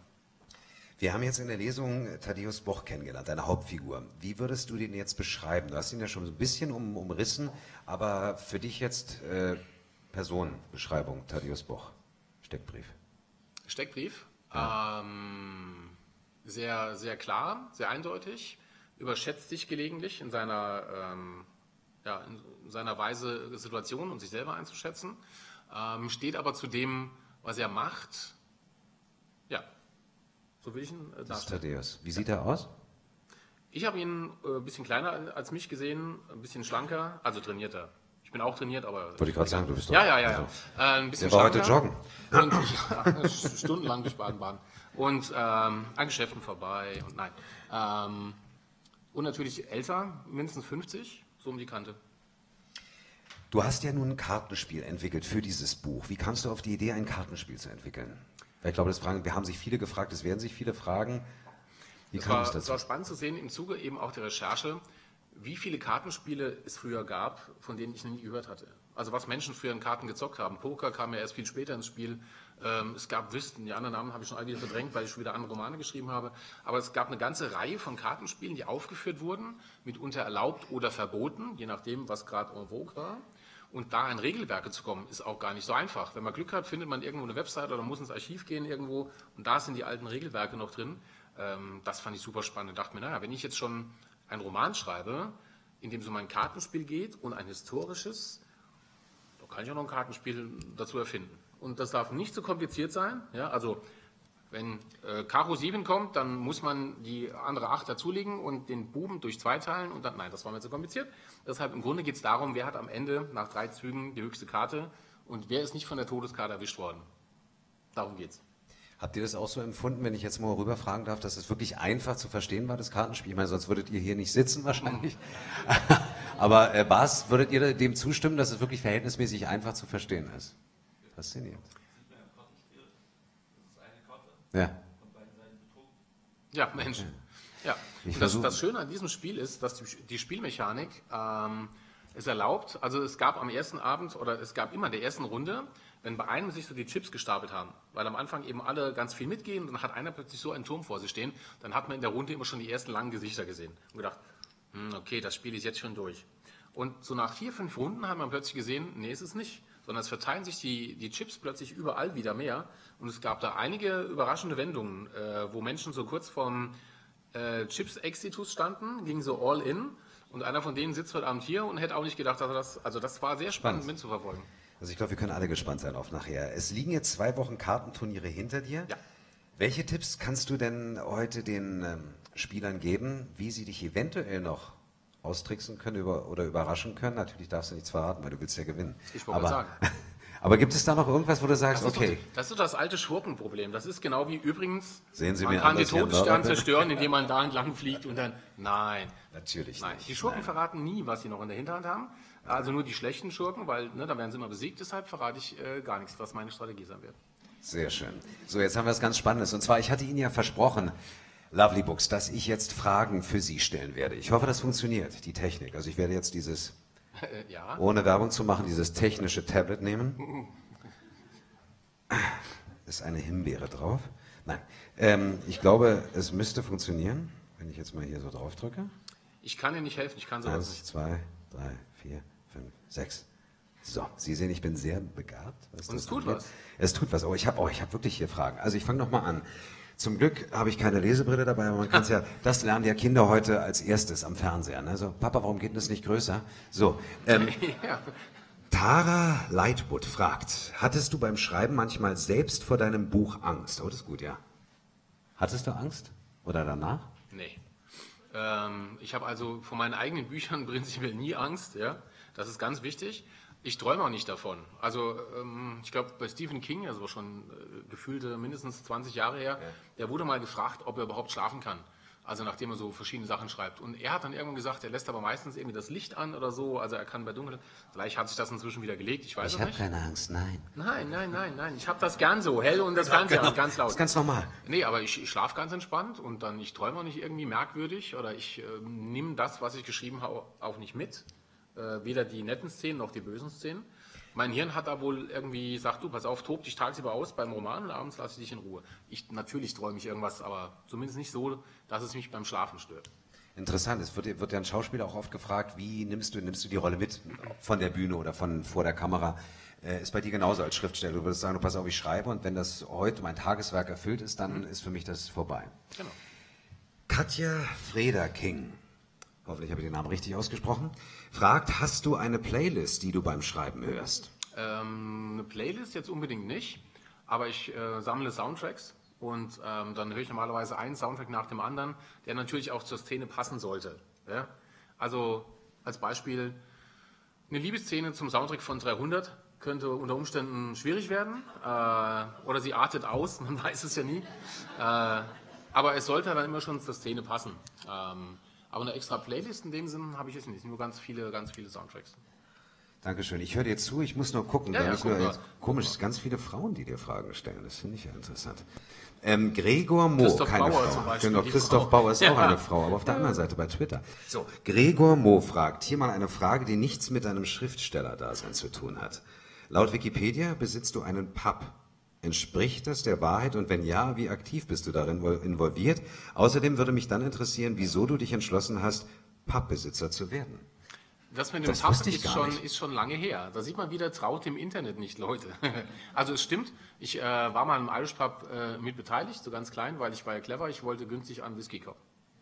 Speaker 1: Wir haben jetzt in der Lesung Thaddeus Boch kennengelernt, deine Hauptfigur. Wie würdest du den jetzt beschreiben? Du hast ihn ja schon so ein bisschen um, umrissen, aber für dich jetzt äh, Personenbeschreibung, Thaddeus Boch, Steckbrief.
Speaker 2: Steckbrief? Ja. Ähm, sehr, sehr klar, sehr eindeutig, überschätzt sich gelegentlich in seiner, ähm, ja, in seiner Weise, Situationen und sich selber einzuschätzen, ähm, steht aber zu dem, was er macht, ja. So will ich ihn äh,
Speaker 1: das ist Thaddeus. Wie sieht er aus?
Speaker 2: Ich habe ihn äh, ein bisschen kleiner als mich gesehen, ein bisschen schlanker, also trainierter. Ich bin auch trainiert, aber...
Speaker 1: Wollte ich gerade sagen, du bist doch...
Speaker 2: Ja, ja, ja. ja. Äh, ein bisschen
Speaker 1: der war
Speaker 2: schlanker.
Speaker 1: heute joggen.
Speaker 2: Und ja, stundenlang durch Baden-Baden. Und ähm, an Geschäften vorbei und nein. Ähm, und natürlich älter, mindestens fünfzig, so um die Kante.
Speaker 1: Du hast ja nun ein Kartenspiel entwickelt für dieses Buch. Wie kamst du auf die Idee, ein Kartenspiel zu entwickeln? Weil ich glaube, das fragen, wir haben sich viele gefragt, es werden sich viele fragen. Wie
Speaker 2: Es
Speaker 1: kam
Speaker 2: war,
Speaker 1: es
Speaker 2: es
Speaker 1: dazu?
Speaker 2: war spannend zu sehen im Zuge eben auch der Recherche, wie viele Kartenspiele es früher gab, von denen ich noch nie gehört hatte. Also was Menschen früher in Karten gezockt haben. Poker kam ja erst viel später ins Spiel. Ähm, es gab Wüsten, die anderen Namen habe ich schon alle wieder verdrängt, weil ich schon wieder andere Romane geschrieben habe. Aber es gab eine ganze Reihe von Kartenspielen, die aufgeführt wurden, mitunter erlaubt oder verboten, je nachdem, was gerade en vogue war. Und da in Regelwerke zu kommen, ist auch gar nicht so einfach. Wenn man Glück hat, findet man irgendwo eine Website oder muss ins Archiv gehen irgendwo und da sind die alten Regelwerke noch drin. Ähm, das fand ich super spannend. Ich dachte mir, naja, wenn ich jetzt schon einen Roman schreibe, in dem es um ein Kartenspiel geht und ein historisches, da kann ich auch noch ein Kartenspiel dazu erfinden. Und das darf nicht so kompliziert sein. Ja, also wenn äh, Karo sieben kommt, dann muss man die andere acht dazulegen und den Buben durch zwei teilen und dann, nein, das war mir zu kompliziert. Deshalb im Grunde geht es darum, wer hat am Ende nach drei Zügen die höchste Karte und wer ist nicht von der Todeskarte erwischt worden. Darum geht's.
Speaker 1: Habt ihr das auch so empfunden, wenn ich jetzt mal rüberfragen darf, dass es wirklich einfach zu verstehen war, das Kartenspiel? Ich meine, sonst würdet ihr hier nicht sitzen wahrscheinlich. Aber äh, was, würdet ihr dem zustimmen, dass es wirklich verhältnismäßig einfach zu verstehen ist? Faszinierend. Ja.
Speaker 2: Ja, Mensch. Ja.
Speaker 1: Ich
Speaker 2: Und das,
Speaker 1: versuch-
Speaker 2: das Schöne an diesem Spiel ist, dass die, die Spielmechanik ähm, es erlaubt, also es gab am ersten Abend oder es gab immer in der ersten Runde, wenn bei einem sich so die Chips gestapelt haben, weil am Anfang eben alle ganz viel mitgehen und dann hat einer plötzlich so einen Turm vor sich stehen, dann hat man in der Runde immer schon die ersten langen Gesichter gesehen und gedacht, hm, okay, das Spiel ist jetzt schon durch. Und so nach vier, fünf Runden hat man plötzlich gesehen, nee, ist es nicht, sondern es verteilen sich die, die Chips plötzlich überall wieder mehr und es gab da einige überraschende Wendungen, äh, wo Menschen so kurz vorm äh, Chips-Exitus standen, gingen so all in und einer von denen sitzt heute Abend hier und hätte auch nicht gedacht, dass er das, also das war sehr spannend
Speaker 1: Spannend.
Speaker 2: mitzuverfolgen.
Speaker 1: Also ich glaube, wir können alle gespannt sein auf nachher. Es liegen jetzt zwei Wochen Kartenturniere hinter dir.
Speaker 2: Ja.
Speaker 1: Welche Tipps kannst du denn heute den ähm, Spielern geben, wie sie dich eventuell noch austricksen können über, oder überraschen können? Natürlich darfst du nichts verraten, weil du willst ja gewinnen.
Speaker 2: Ich wollte
Speaker 1: aber,
Speaker 2: sagen.
Speaker 1: aber gibt es da noch irgendwas, wo du sagst,
Speaker 2: Das ist,
Speaker 1: okay,
Speaker 2: doch, das ist doch das alte Schurkenproblem. Das ist genau wie übrigens,
Speaker 1: Sehen Sie
Speaker 2: man
Speaker 1: mir
Speaker 2: kann
Speaker 1: an,
Speaker 2: die
Speaker 1: dass Sie ein
Speaker 2: Todesstern
Speaker 1: Mörder bin?
Speaker 2: zerstören, indem man da entlang fliegt und dann, nein.
Speaker 1: natürlich
Speaker 2: Nein,
Speaker 1: nicht.
Speaker 2: die Schurken
Speaker 1: Nein.
Speaker 2: verraten nie, was sie noch in der Hinterhand haben. Also nur die schlechten Schurken, weil ne, da werden sie immer besiegt. Deshalb verrate ich äh, gar nichts, was meine Strategie sein wird.
Speaker 1: Sehr schön. So, jetzt haben wir was ganz Spannendes. Und zwar, ich hatte Ihnen ja versprochen, Lovely Books, dass ich jetzt Fragen für Sie stellen werde. Ich hoffe, das funktioniert, die Technik. Also ich werde jetzt dieses,
Speaker 2: Äh, ja.
Speaker 1: ohne Werbung zu machen, dieses technische Tablet nehmen. Ist eine Himbeere drauf? Nein. Ähm, ich glaube, es müsste funktionieren, wenn ich jetzt mal hier so drauf drücke.
Speaker 2: Ich kann Ihnen nicht helfen, ich kann sowas
Speaker 1: Eins,
Speaker 2: nicht.
Speaker 1: zwei, drei, vier, fünf, sechs. So, Sie sehen, ich bin sehr begabt. was
Speaker 2: Und
Speaker 1: das
Speaker 2: es tut
Speaker 1: angeht.
Speaker 2: was.
Speaker 1: Es tut was. Oh, ich habe oh, ich hab wirklich hier Fragen. Also ich fange nochmal an. Zum Glück habe ich keine Lesebrille dabei, aber man kann es ja, das lernen ja Kinder heute als erstes am Fernseher. Ne? So, Papa, warum geht das nicht größer? So, ähm,
Speaker 2: Ja.
Speaker 1: Tara Lightwood fragt, hattest du beim Schreiben manchmal selbst vor deinem Buch Angst? Oh, das ist gut, ja. Hattest du Angst? Oder danach?
Speaker 2: Nee. Ähm, ich habe also vor meinen eigenen Büchern prinzipiell nie Angst. Ja? Das ist ganz wichtig. Ich träume auch nicht davon. Also ähm, ich glaube, bei Stephen King, also schon äh, gefühlte mindestens zwanzig Jahre her, ja. Der wurde mal gefragt, ob er überhaupt schlafen kann. Also nachdem er so verschiedene Sachen schreibt. Und er hat dann irgendwann gesagt, er lässt aber meistens irgendwie das Licht an oder so. Also er kann bei Dunkelheit. Vielleicht hat sich das inzwischen wieder gelegt, ich weiß
Speaker 1: Ich
Speaker 2: es
Speaker 1: habe
Speaker 2: nicht.
Speaker 1: keine Angst, nein.
Speaker 2: Nein, nein, nein, nein. Ich habe das gern so, hell und das Fernseher
Speaker 1: Genau.
Speaker 2: an, ganz
Speaker 1: Das
Speaker 2: laut.
Speaker 1: ist ganz normal.
Speaker 2: Nee, aber ich, ich schlafe ganz entspannt und dann, ich träume auch nicht irgendwie merkwürdig oder ich äh, nehme das, was ich geschrieben habe, auch nicht mit. Äh, weder die netten Szenen noch die bösen Szenen. Mein Hirn hat da wohl irgendwie gesagt, du, pass auf, tob dich tagsüber aus beim Roman und abends lasse ich dich in Ruhe. Ich, natürlich träume ich irgendwas, aber zumindest nicht so, dass es mich beim Schlafen stört.
Speaker 1: Interessant, es wird, wird ja ein Schauspieler auch oft gefragt, wie nimmst du, nimmst du die Rolle mit von der Bühne oder von vor der Kamera? Äh, ist bei dir genauso als Schriftsteller. Du würdest sagen, du pass auf, ich schreibe und wenn das heute mein Tageswerk erfüllt ist, dann ist für mich das vorbei.
Speaker 2: Genau.
Speaker 1: Katja Freda King, hoffentlich habe ich den Namen richtig ausgesprochen, fragt, hast du eine Playlist, die du beim Schreiben hörst?
Speaker 2: Ähm, eine Playlist jetzt unbedingt nicht, aber ich äh, sammle Soundtracks und ähm, dann höre ich normalerweise einen Soundtrack nach dem anderen, der natürlich auch zur Szene passen sollte. Ja? Also als Beispiel, eine Liebesszene zum Soundtrack von dreihundert könnte unter Umständen schwierig werden äh, oder sie artet aus, man weiß es ja nie. Äh, aber es sollte dann immer schon zur Szene passen. Ähm, aber eine extra Playlist in dem Sinn habe ich jetzt nicht, nur ganz viele, ganz viele Soundtracks.
Speaker 1: Dankeschön. Ich höre dir zu, ich muss nur gucken.
Speaker 2: Ja,
Speaker 1: da
Speaker 2: ja,
Speaker 1: nicht
Speaker 2: guck
Speaker 1: nur,
Speaker 2: mal.
Speaker 1: komisch, es sind ganz viele Frauen, die dir Fragen stellen. Das finde ich ja interessant. Ähm, Gregor Mo,
Speaker 2: Christoph
Speaker 1: keine
Speaker 2: Bauer
Speaker 1: Frau.
Speaker 2: zum Beispiel,
Speaker 1: Genau,
Speaker 2: die
Speaker 1: Christoph
Speaker 2: Frau.
Speaker 1: Bauer ist
Speaker 2: Ja.
Speaker 1: auch eine Frau, aber auf der anderen Seite bei Twitter. So, Gregor Mo fragt, hier mal eine Frage, die nichts mit deinem Schriftstellerdasein zu tun hat. Laut Wikipedia besitzt du einen Pub. Entspricht das der Wahrheit und wenn ja, wie aktiv bist du darin involviert? Außerdem würde mich dann interessieren, wieso du dich entschlossen hast, Pubbesitzer zu werden.
Speaker 2: Das mit dem
Speaker 1: Das
Speaker 2: Pub
Speaker 1: wusste ich
Speaker 2: ist
Speaker 1: gar
Speaker 2: schon,
Speaker 1: nicht.
Speaker 2: ist schon lange her. Da sieht man wieder, traut dem Internet nicht, Leute. Also es stimmt, ich äh, war mal im Irish Pub äh, mit beteiligt, so ganz klein, weil ich war ja clever, ich wollte günstig an Whisky kaufen.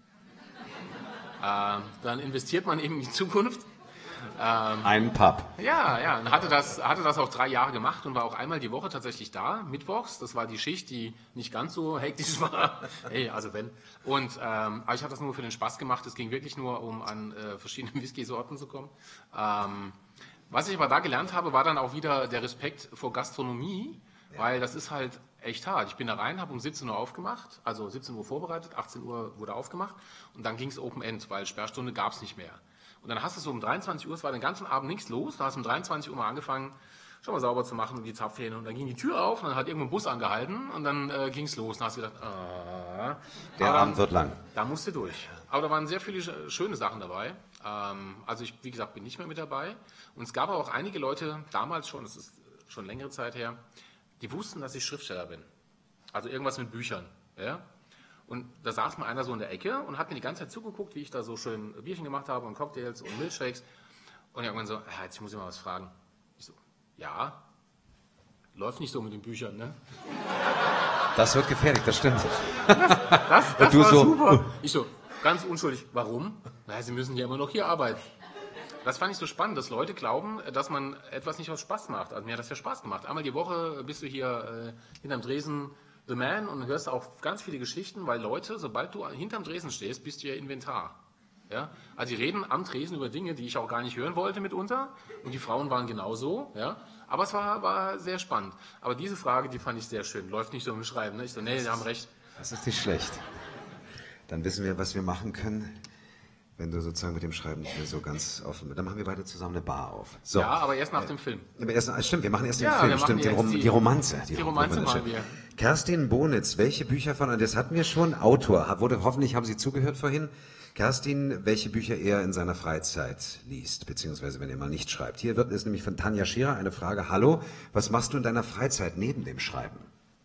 Speaker 2: äh, dann investiert man eben in die Zukunft.
Speaker 1: Einen Pub.
Speaker 2: Ja, ja, und hatte das, hatte das auch drei Jahre gemacht und war auch einmal die Woche tatsächlich da, mittwochs. Das war die Schicht, die nicht ganz so hektisch war. Hey, also wenn. Und, ähm, aber ich habe das nur für den Spaß gemacht. Es ging wirklich nur, um an äh, verschiedene Whisky-Sorten zu kommen. Ähm, was ich aber da gelernt habe, war dann auch wieder der Respekt vor Gastronomie, weil das ist halt echt hart. Ich bin da rein, habe um siebzehn Uhr aufgemacht, also siebzehn Uhr vorbereitet, achtzehn Uhr wurde aufgemacht und dann ging es Open End, weil Sperrstunde gab es nicht mehr. Und dann hast du so um dreiundzwanzig Uhr, es war den ganzen Abend nichts los, da hast du um dreiundzwanzig Uhr mal angefangen, schon mal sauber zu machen und die Zapfhähne. Und dann ging die Tür auf und dann hat irgendwo ein Bus angehalten und dann äh, ging es los. Und dann hast du gedacht, ah.
Speaker 1: Der
Speaker 2: Aber
Speaker 1: Abend wird lang.
Speaker 2: Da musst du durch. Aber da waren sehr viele sch- schöne Sachen dabei. Ähm, also ich, wie gesagt, bin nicht mehr mit dabei. Und es gab aber auch einige Leute, damals schon, das ist schon längere Zeit her, die wussten, dass ich Schriftsteller bin. Also irgendwas mit Büchern. Ja? Und da saß mal einer so in der Ecke und hat mir die ganze Zeit zugeguckt, wie ich da so schön Bierchen gemacht habe und Cocktails und Milkshakes. Und irgendwann so, ja, jetzt muss ich mal was fragen. Ich so, ja, läuft nicht so mit den Büchern, ne?
Speaker 1: Das wird gefährlich, das stimmt.
Speaker 2: Das, das
Speaker 1: du
Speaker 2: war
Speaker 1: so,
Speaker 2: super. Ich so, ganz unschuldig, warum? Na, sie müssen ja immer noch hier arbeiten. Das fand ich so spannend, dass Leute glauben, dass man etwas nicht aus Spaß macht. Also mir hat das ja Spaß gemacht. Einmal die Woche bist du hier äh, hinterm Dresen The Man und hörst auch ganz viele Geschichten, weil Leute, sobald du hinterm Dresen stehst, bist du ja Inventar. Ja? Also die reden am Tresen über Dinge, die ich auch gar nicht hören wollte mitunter und die Frauen waren genauso. Ja? Aber es war, war sehr spannend. Aber diese Frage, die fand ich sehr schön. Läuft nicht so im Schreiben. Ne? Ich so, nee, Sie haben recht.
Speaker 1: Das ist nicht schlecht. Dann wissen wir, was wir machen können, wenn du sozusagen mit dem Schreiben nicht mehr so ganz offen bist. Dann machen wir beide zusammen eine Bar auf. So.
Speaker 2: Ja, aber erst nach dem Film.
Speaker 1: Aber erst, stimmt, wir machen erst den
Speaker 2: Ja,
Speaker 1: Film,
Speaker 2: wir machen
Speaker 1: stimmt, den
Speaker 2: jetzt
Speaker 1: Rom,
Speaker 2: die-
Speaker 1: die Romanze.
Speaker 2: die Romanze
Speaker 1: wunderschön.
Speaker 2: machen wir.
Speaker 1: Kerstin Bonitz, welche Bücher von, das hatten wir schon, Autor, wurde, hoffentlich haben Sie zugehört vorhin. Kerstin, welche Bücher er in seiner Freizeit liest, beziehungsweise wenn er mal nicht schreibt. Hier wird es nämlich von Tanja Scherer eine Frage, hallo, was machst du in deiner Freizeit neben dem Schreiben?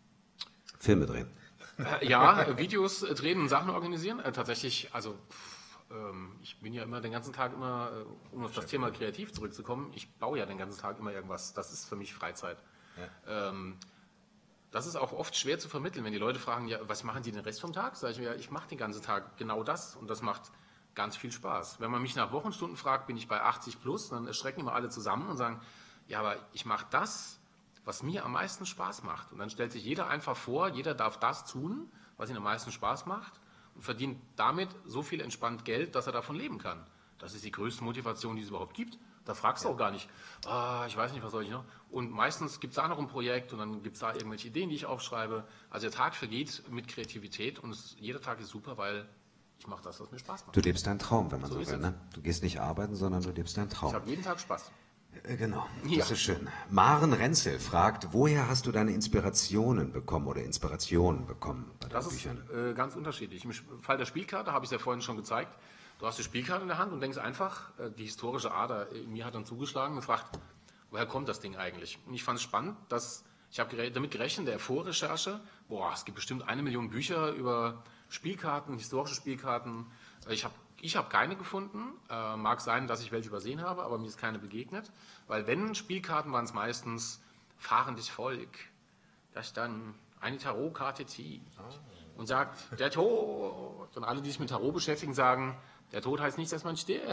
Speaker 1: Filme drehen.
Speaker 2: Äh, ja, äh, Videos äh, drehen und Sachen organisieren. Äh, tatsächlich, also pff, ähm, ich bin ja immer den ganzen Tag immer, äh, um auf das Thema kreativ zurückzukommen, ich baue ja den ganzen Tag immer irgendwas. Das ist für mich Freizeit. Ja. Ähm, das ist auch oft schwer zu vermitteln, wenn die Leute fragen, ja, was machen die den Rest vom Tag? Sage ich mir, ja, ich mache den ganzen Tag genau das und das macht ganz viel Spaß. Wenn man mich nach Wochenstunden fragt, bin ich bei achtzig plus, dann erschrecken immer alle zusammen und sagen, ja, aber ich mache das, was mir am meisten Spaß macht. Und dann stellt sich jeder einfach vor, jeder darf das tun, was ihm am meisten Spaß macht und verdient damit so viel entspannt Geld, dass er davon leben kann. Das ist die größte Motivation, die es überhaupt gibt. Da fragst du auch gar nicht, ah, ich weiß nicht, was soll ich noch. Und meistens gibt es da noch ein Projekt und dann gibt es da irgendwelche Ideen, die ich aufschreibe. Also der Tag vergeht mit Kreativität und es, jeder Tag ist super, weil ich mache das, was mir Spaß macht.
Speaker 1: Du lebst deinen Traum, wenn man
Speaker 2: So
Speaker 1: so,
Speaker 2: ist
Speaker 1: will.
Speaker 2: es.
Speaker 1: Ne? Du gehst nicht arbeiten, sondern du lebst deinen
Speaker 2: Ich
Speaker 1: Traum.
Speaker 2: habe jeden Tag Spaß.
Speaker 1: Äh, Genau, das
Speaker 2: Ja.
Speaker 1: ist schön. Maren Renzel fragt, woher hast du deine Inspirationen bekommen oder Inspirationen bekommen bei deinen
Speaker 2: Das ist
Speaker 1: Büchern?
Speaker 2: äh, ganz unterschiedlich. Im Fall der Spielkarte habe ich es ja vorhin schon gezeigt. Du hast die Spielkarte in der Hand und denkst einfach, äh, die historische Ader in mir hat dann zugeschlagen und fragt, woher kommt das Ding eigentlich? Und ich fand es spannend, dass ich habe gere damit gerechnet, der Vorrecherche, boah, es gibt bestimmt eine Million Bücher über Spielkarten, historische Spielkarten. Äh, Ich habe ich hab keine gefunden. Äh, mag sein, dass ich welche übersehen habe, aber mir ist keine begegnet. Weil wenn Spielkarten waren es meistens fahrendes Volk. Da stand eine Tarotkarte zieht und sagt, der Tod. Und alle, die sich mit Tarot beschäftigen, sagen, der Tod heißt nicht, dass man stirbt.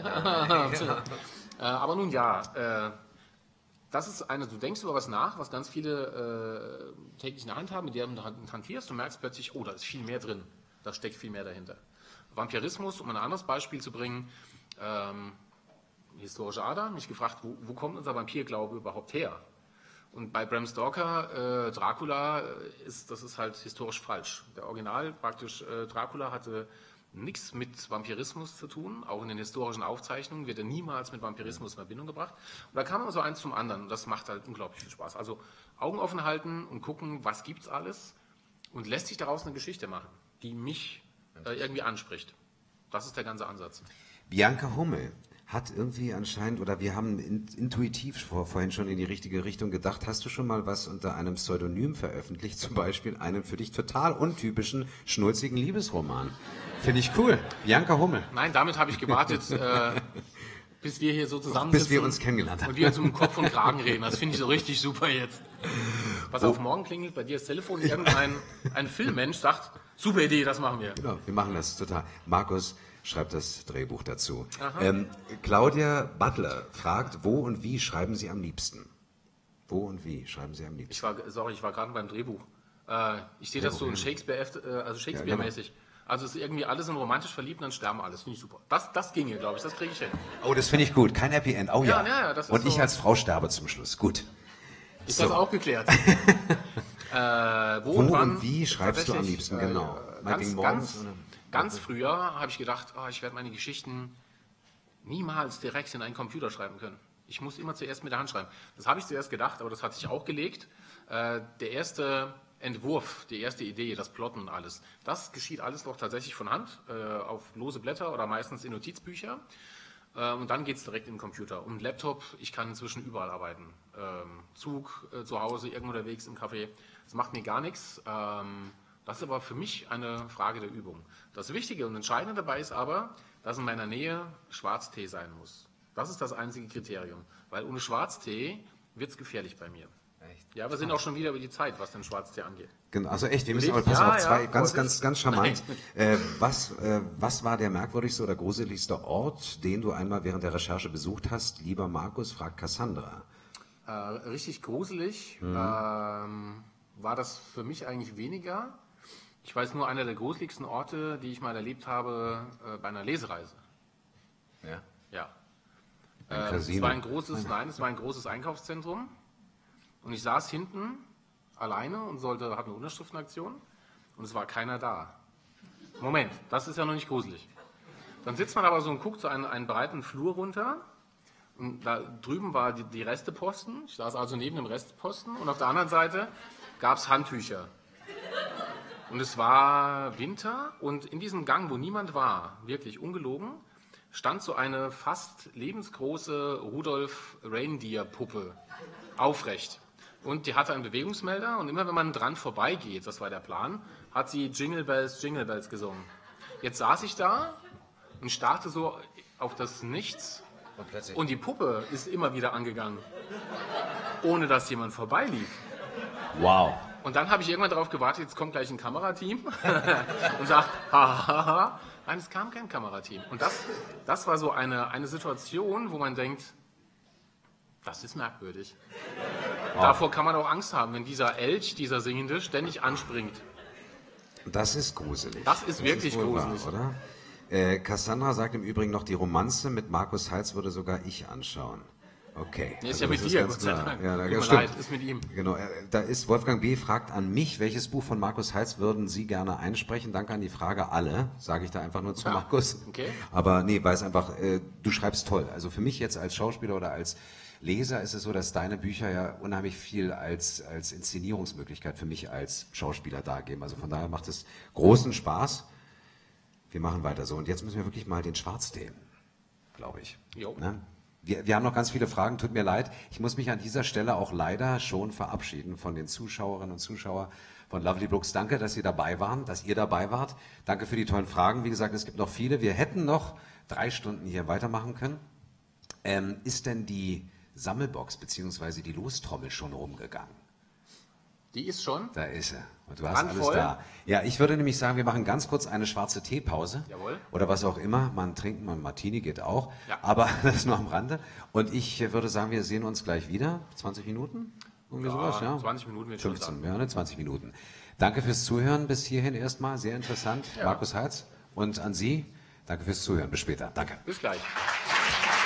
Speaker 2: äh, aber nun ja, äh, das ist eine, du denkst über was nach, was ganz viele äh, täglich in der Hand haben, mit der du hantierst und merkst plötzlich, oh, da ist viel mehr drin. Da steckt viel mehr dahinter. Vampirismus, um ein anderes Beispiel zu bringen, ähm, historische Ader, mich gefragt, wo, wo kommt unser Vampirglaube überhaupt her? Und bei Bram Stoker, äh, Dracula, ist, das ist halt historisch falsch. Der Original praktisch, äh, Dracula hatte nichts mit Vampirismus zu tun. Auch in den historischen Aufzeichnungen wird er niemals mit Vampirismus in Verbindung gebracht. Und da kam man so eins zum anderen und das macht halt unglaublich viel Spaß. Also Augen offen halten und gucken, was gibt's alles und lässt sich daraus eine Geschichte machen, die mich äh, irgendwie anspricht. Das ist der ganze Ansatz.
Speaker 1: Bianca Hummel hat irgendwie anscheinend, oder wir haben in, intuitiv vor, vorhin schon in die richtige Richtung gedacht. Hast du schon mal was unter einem Pseudonym veröffentlicht? Zum Beispiel einen für dich total untypischen, schnulzigen Liebesroman. Finde ich cool. Bianca Hummel.
Speaker 2: Nein, damit habe ich gewartet, äh, bis wir hier so zusammen
Speaker 1: Bis wir uns kennengelernt haben.
Speaker 2: Und wir uns um Kopf und Kragen reden. Das finde ich so richtig super jetzt. Pass auf, morgen klingelt bei dir das Telefon, irgendein ein Filmmensch sagt, super Idee, das machen wir.
Speaker 1: Genau, wir machen das total. Markus schreibt das Drehbuch dazu. Ähm, Claudia Butler fragt, wo und wie schreiben Sie am liebsten? Wo und wie schreiben Sie am liebsten?
Speaker 2: Ich war, sorry, ich war gerade beim Drehbuch. Äh, ich sehe das so in Shakespeare, äh, also Shakespeare-mäßig. Also es ist irgendwie alles in romantisch verliebt, dann sterben alles. Finde ich super. Das, das ginge, glaube ich, das kriege ich hin.
Speaker 1: Oh, das finde ich gut. Kein Happy End. Oh ja.
Speaker 2: Ja, ja, ja, das ist
Speaker 1: und ich
Speaker 2: so.
Speaker 1: als Frau sterbe zum Schluss. Gut.
Speaker 2: Ist
Speaker 1: So.
Speaker 2: das auch geklärt? äh, wo,
Speaker 1: Wo
Speaker 2: und, wann,
Speaker 1: und wie schreibst du am
Speaker 2: tatsächlich,
Speaker 1: liebsten? Genau.
Speaker 2: Äh,
Speaker 1: Meinetwegen
Speaker 2: ganz,
Speaker 1: morgens
Speaker 2: ganz,
Speaker 1: oder?
Speaker 2: ganz früher habe ich gedacht, oh, ich werde meine Geschichten niemals direkt in einen Computer schreiben können. Ich muss immer zuerst mit der Hand schreiben. Das habe ich zuerst gedacht, aber das hat sich auch gelegt. Äh, der erste Entwurf, die erste Idee, das Plotten und alles, das geschieht alles noch tatsächlich von Hand, äh, auf lose Blätter oder meistens in Notizbücher. Äh, und dann geht es direkt in den Computer. Und Laptop, ich kann inzwischen überall arbeiten. Ähm, Zug, äh, zu Hause, irgendwo unterwegs im Café. Das macht mir gar nichts. Ähm, das ist aber für mich eine Frage der Übung. Das Wichtige und Entscheidende dabei ist aber, dass in meiner Nähe Schwarztee sein muss. Das ist das einzige Kriterium. Weil ohne Schwarztee wird es gefährlich bei mir.
Speaker 1: Echt?
Speaker 2: Ja, wir sind auch schon wieder über die Zeit, was den Schwarztee angeht.
Speaker 1: Genau, also echt, wir müssen aber
Speaker 2: Licht?
Speaker 1: passen
Speaker 2: Ja,
Speaker 1: auf zwei,
Speaker 2: ja,
Speaker 1: ganz,
Speaker 2: Vorsicht.
Speaker 1: ganz, ganz charmant. Äh, was, äh, was war der merkwürdigste oder gruseligste Ort, den du einmal während der Recherche besucht hast? Lieber Markus, fragt Cassandra.
Speaker 2: Äh, richtig gruselig mhm. ähm, war das für mich eigentlich weniger. Ich weiß nur, einer der gruseligsten Orte, die ich mal erlebt habe, äh, bei einer Lesereise.
Speaker 1: Ja.
Speaker 2: Ja.
Speaker 1: Ein
Speaker 2: Äh,
Speaker 1: Casino.
Speaker 2: es war ein großes, nein, es war ein großes Einkaufszentrum. Und ich saß hinten alleine und sollte, hatte eine Unterschriftenaktion und es war keiner da. Moment, das ist ja noch nicht gruselig. Dann sitzt man aber so und guckt so einen, einen breiten Flur runter und da drüben war die, die Resteposten. Ich saß also neben dem Resteposten und auf der anderen Seite gab es Handtücher. Und es war Winter und in diesem Gang, wo niemand war, wirklich ungelogen, stand so eine fast lebensgroße Rudolf Reindeer-Puppe aufrecht. Und die hatte einen Bewegungsmelder und immer wenn man dran vorbeigeht, das war der Plan, hat sie Jingle Bells, Jingle Bells gesungen. Jetzt saß ich da und starrte so auf das Nichts
Speaker 1: Und plötzlich.
Speaker 2: und die Puppe ist immer wieder angegangen, ohne dass jemand vorbeilief.
Speaker 1: Wow.
Speaker 2: Und dann habe ich irgendwann darauf gewartet, jetzt kommt gleich ein Kamerateam und sagt, ha, ha, ha. Nein, es kam kein Kamerateam. Und das, das war so eine, eine Situation, wo man denkt, das ist merkwürdig.
Speaker 1: Wow.
Speaker 2: Davor kann man auch Angst haben, wenn dieser Elch, dieser Singende, ständig anspringt.
Speaker 1: Das ist gruselig.
Speaker 2: Das ist wirklich
Speaker 1: wohl
Speaker 2: gruselig.
Speaker 1: Wahr, oder? Äh, Cassandra sagt im Übrigen noch, die Romanze mit Markus Heitz würde sogar ich anschauen. Okay.
Speaker 2: Nee, ist
Speaker 1: also
Speaker 2: ja mit
Speaker 1: das
Speaker 2: dir,
Speaker 1: ganz
Speaker 2: Gott sei
Speaker 1: klar.
Speaker 2: Dank.
Speaker 1: Ja, da,
Speaker 2: Tut mir
Speaker 1: stimmt.
Speaker 2: leid, ist mit ihm.
Speaker 1: Genau, äh, da ist Wolfgang B. fragt an mich, welches Buch von Markus Heitz würden Sie gerne einsprechen? Danke an die Frage, alle, sage ich da einfach nur zu
Speaker 2: Ja,
Speaker 1: Markus.
Speaker 2: okay.
Speaker 1: Aber nee, weil es einfach, äh, du schreibst toll. Also für mich jetzt als Schauspieler oder als Leser ist es so, dass deine Bücher ja unheimlich viel als, als Inszenierungsmöglichkeit für mich als Schauspieler dargeben. Also von daher macht es großen Spaß. Wir machen weiter so. Und jetzt müssen wir wirklich mal den Schwarztee, glaube ich.
Speaker 2: Jo.
Speaker 1: Ne? Wir, wir haben noch ganz viele Fragen, tut mir leid. Ich muss mich an dieser Stelle auch leider schon verabschieden von den Zuschauerinnen und Zuschauern von Lovely Books. Danke, dass Sie dabei waren, dass ihr dabei wart. Danke für die tollen Fragen. Wie gesagt, es gibt noch viele. Wir hätten noch drei Stunden hier weitermachen können. Ähm, ist denn die Sammelbox bzw. die Lostrommel schon rumgegangen?
Speaker 2: Die ist schon.
Speaker 1: Da ist sie. Und du hast
Speaker 2: Randvoll.
Speaker 1: alles da. Ja, ich würde nämlich sagen, wir machen ganz kurz eine schwarze Teepause.
Speaker 2: Jawohl.
Speaker 1: Oder was auch immer. Man trinken, man Martini geht auch.
Speaker 2: Ja.
Speaker 1: Aber das ist nur am Rande. Und ich würde sagen, wir sehen uns gleich wieder. zwanzig Minuten? Irgendwie
Speaker 2: Ja,
Speaker 1: sowas, ja?
Speaker 2: zwanzig Minuten wird schon
Speaker 1: fünfzehn, ja, ne? zwanzig Minuten. Danke fürs Zuhören bis hierhin erstmal. Sehr interessant.
Speaker 2: Ja.
Speaker 1: Markus Heitz. Und an Sie, danke fürs Zuhören. Bis später. Danke.
Speaker 2: Bis gleich.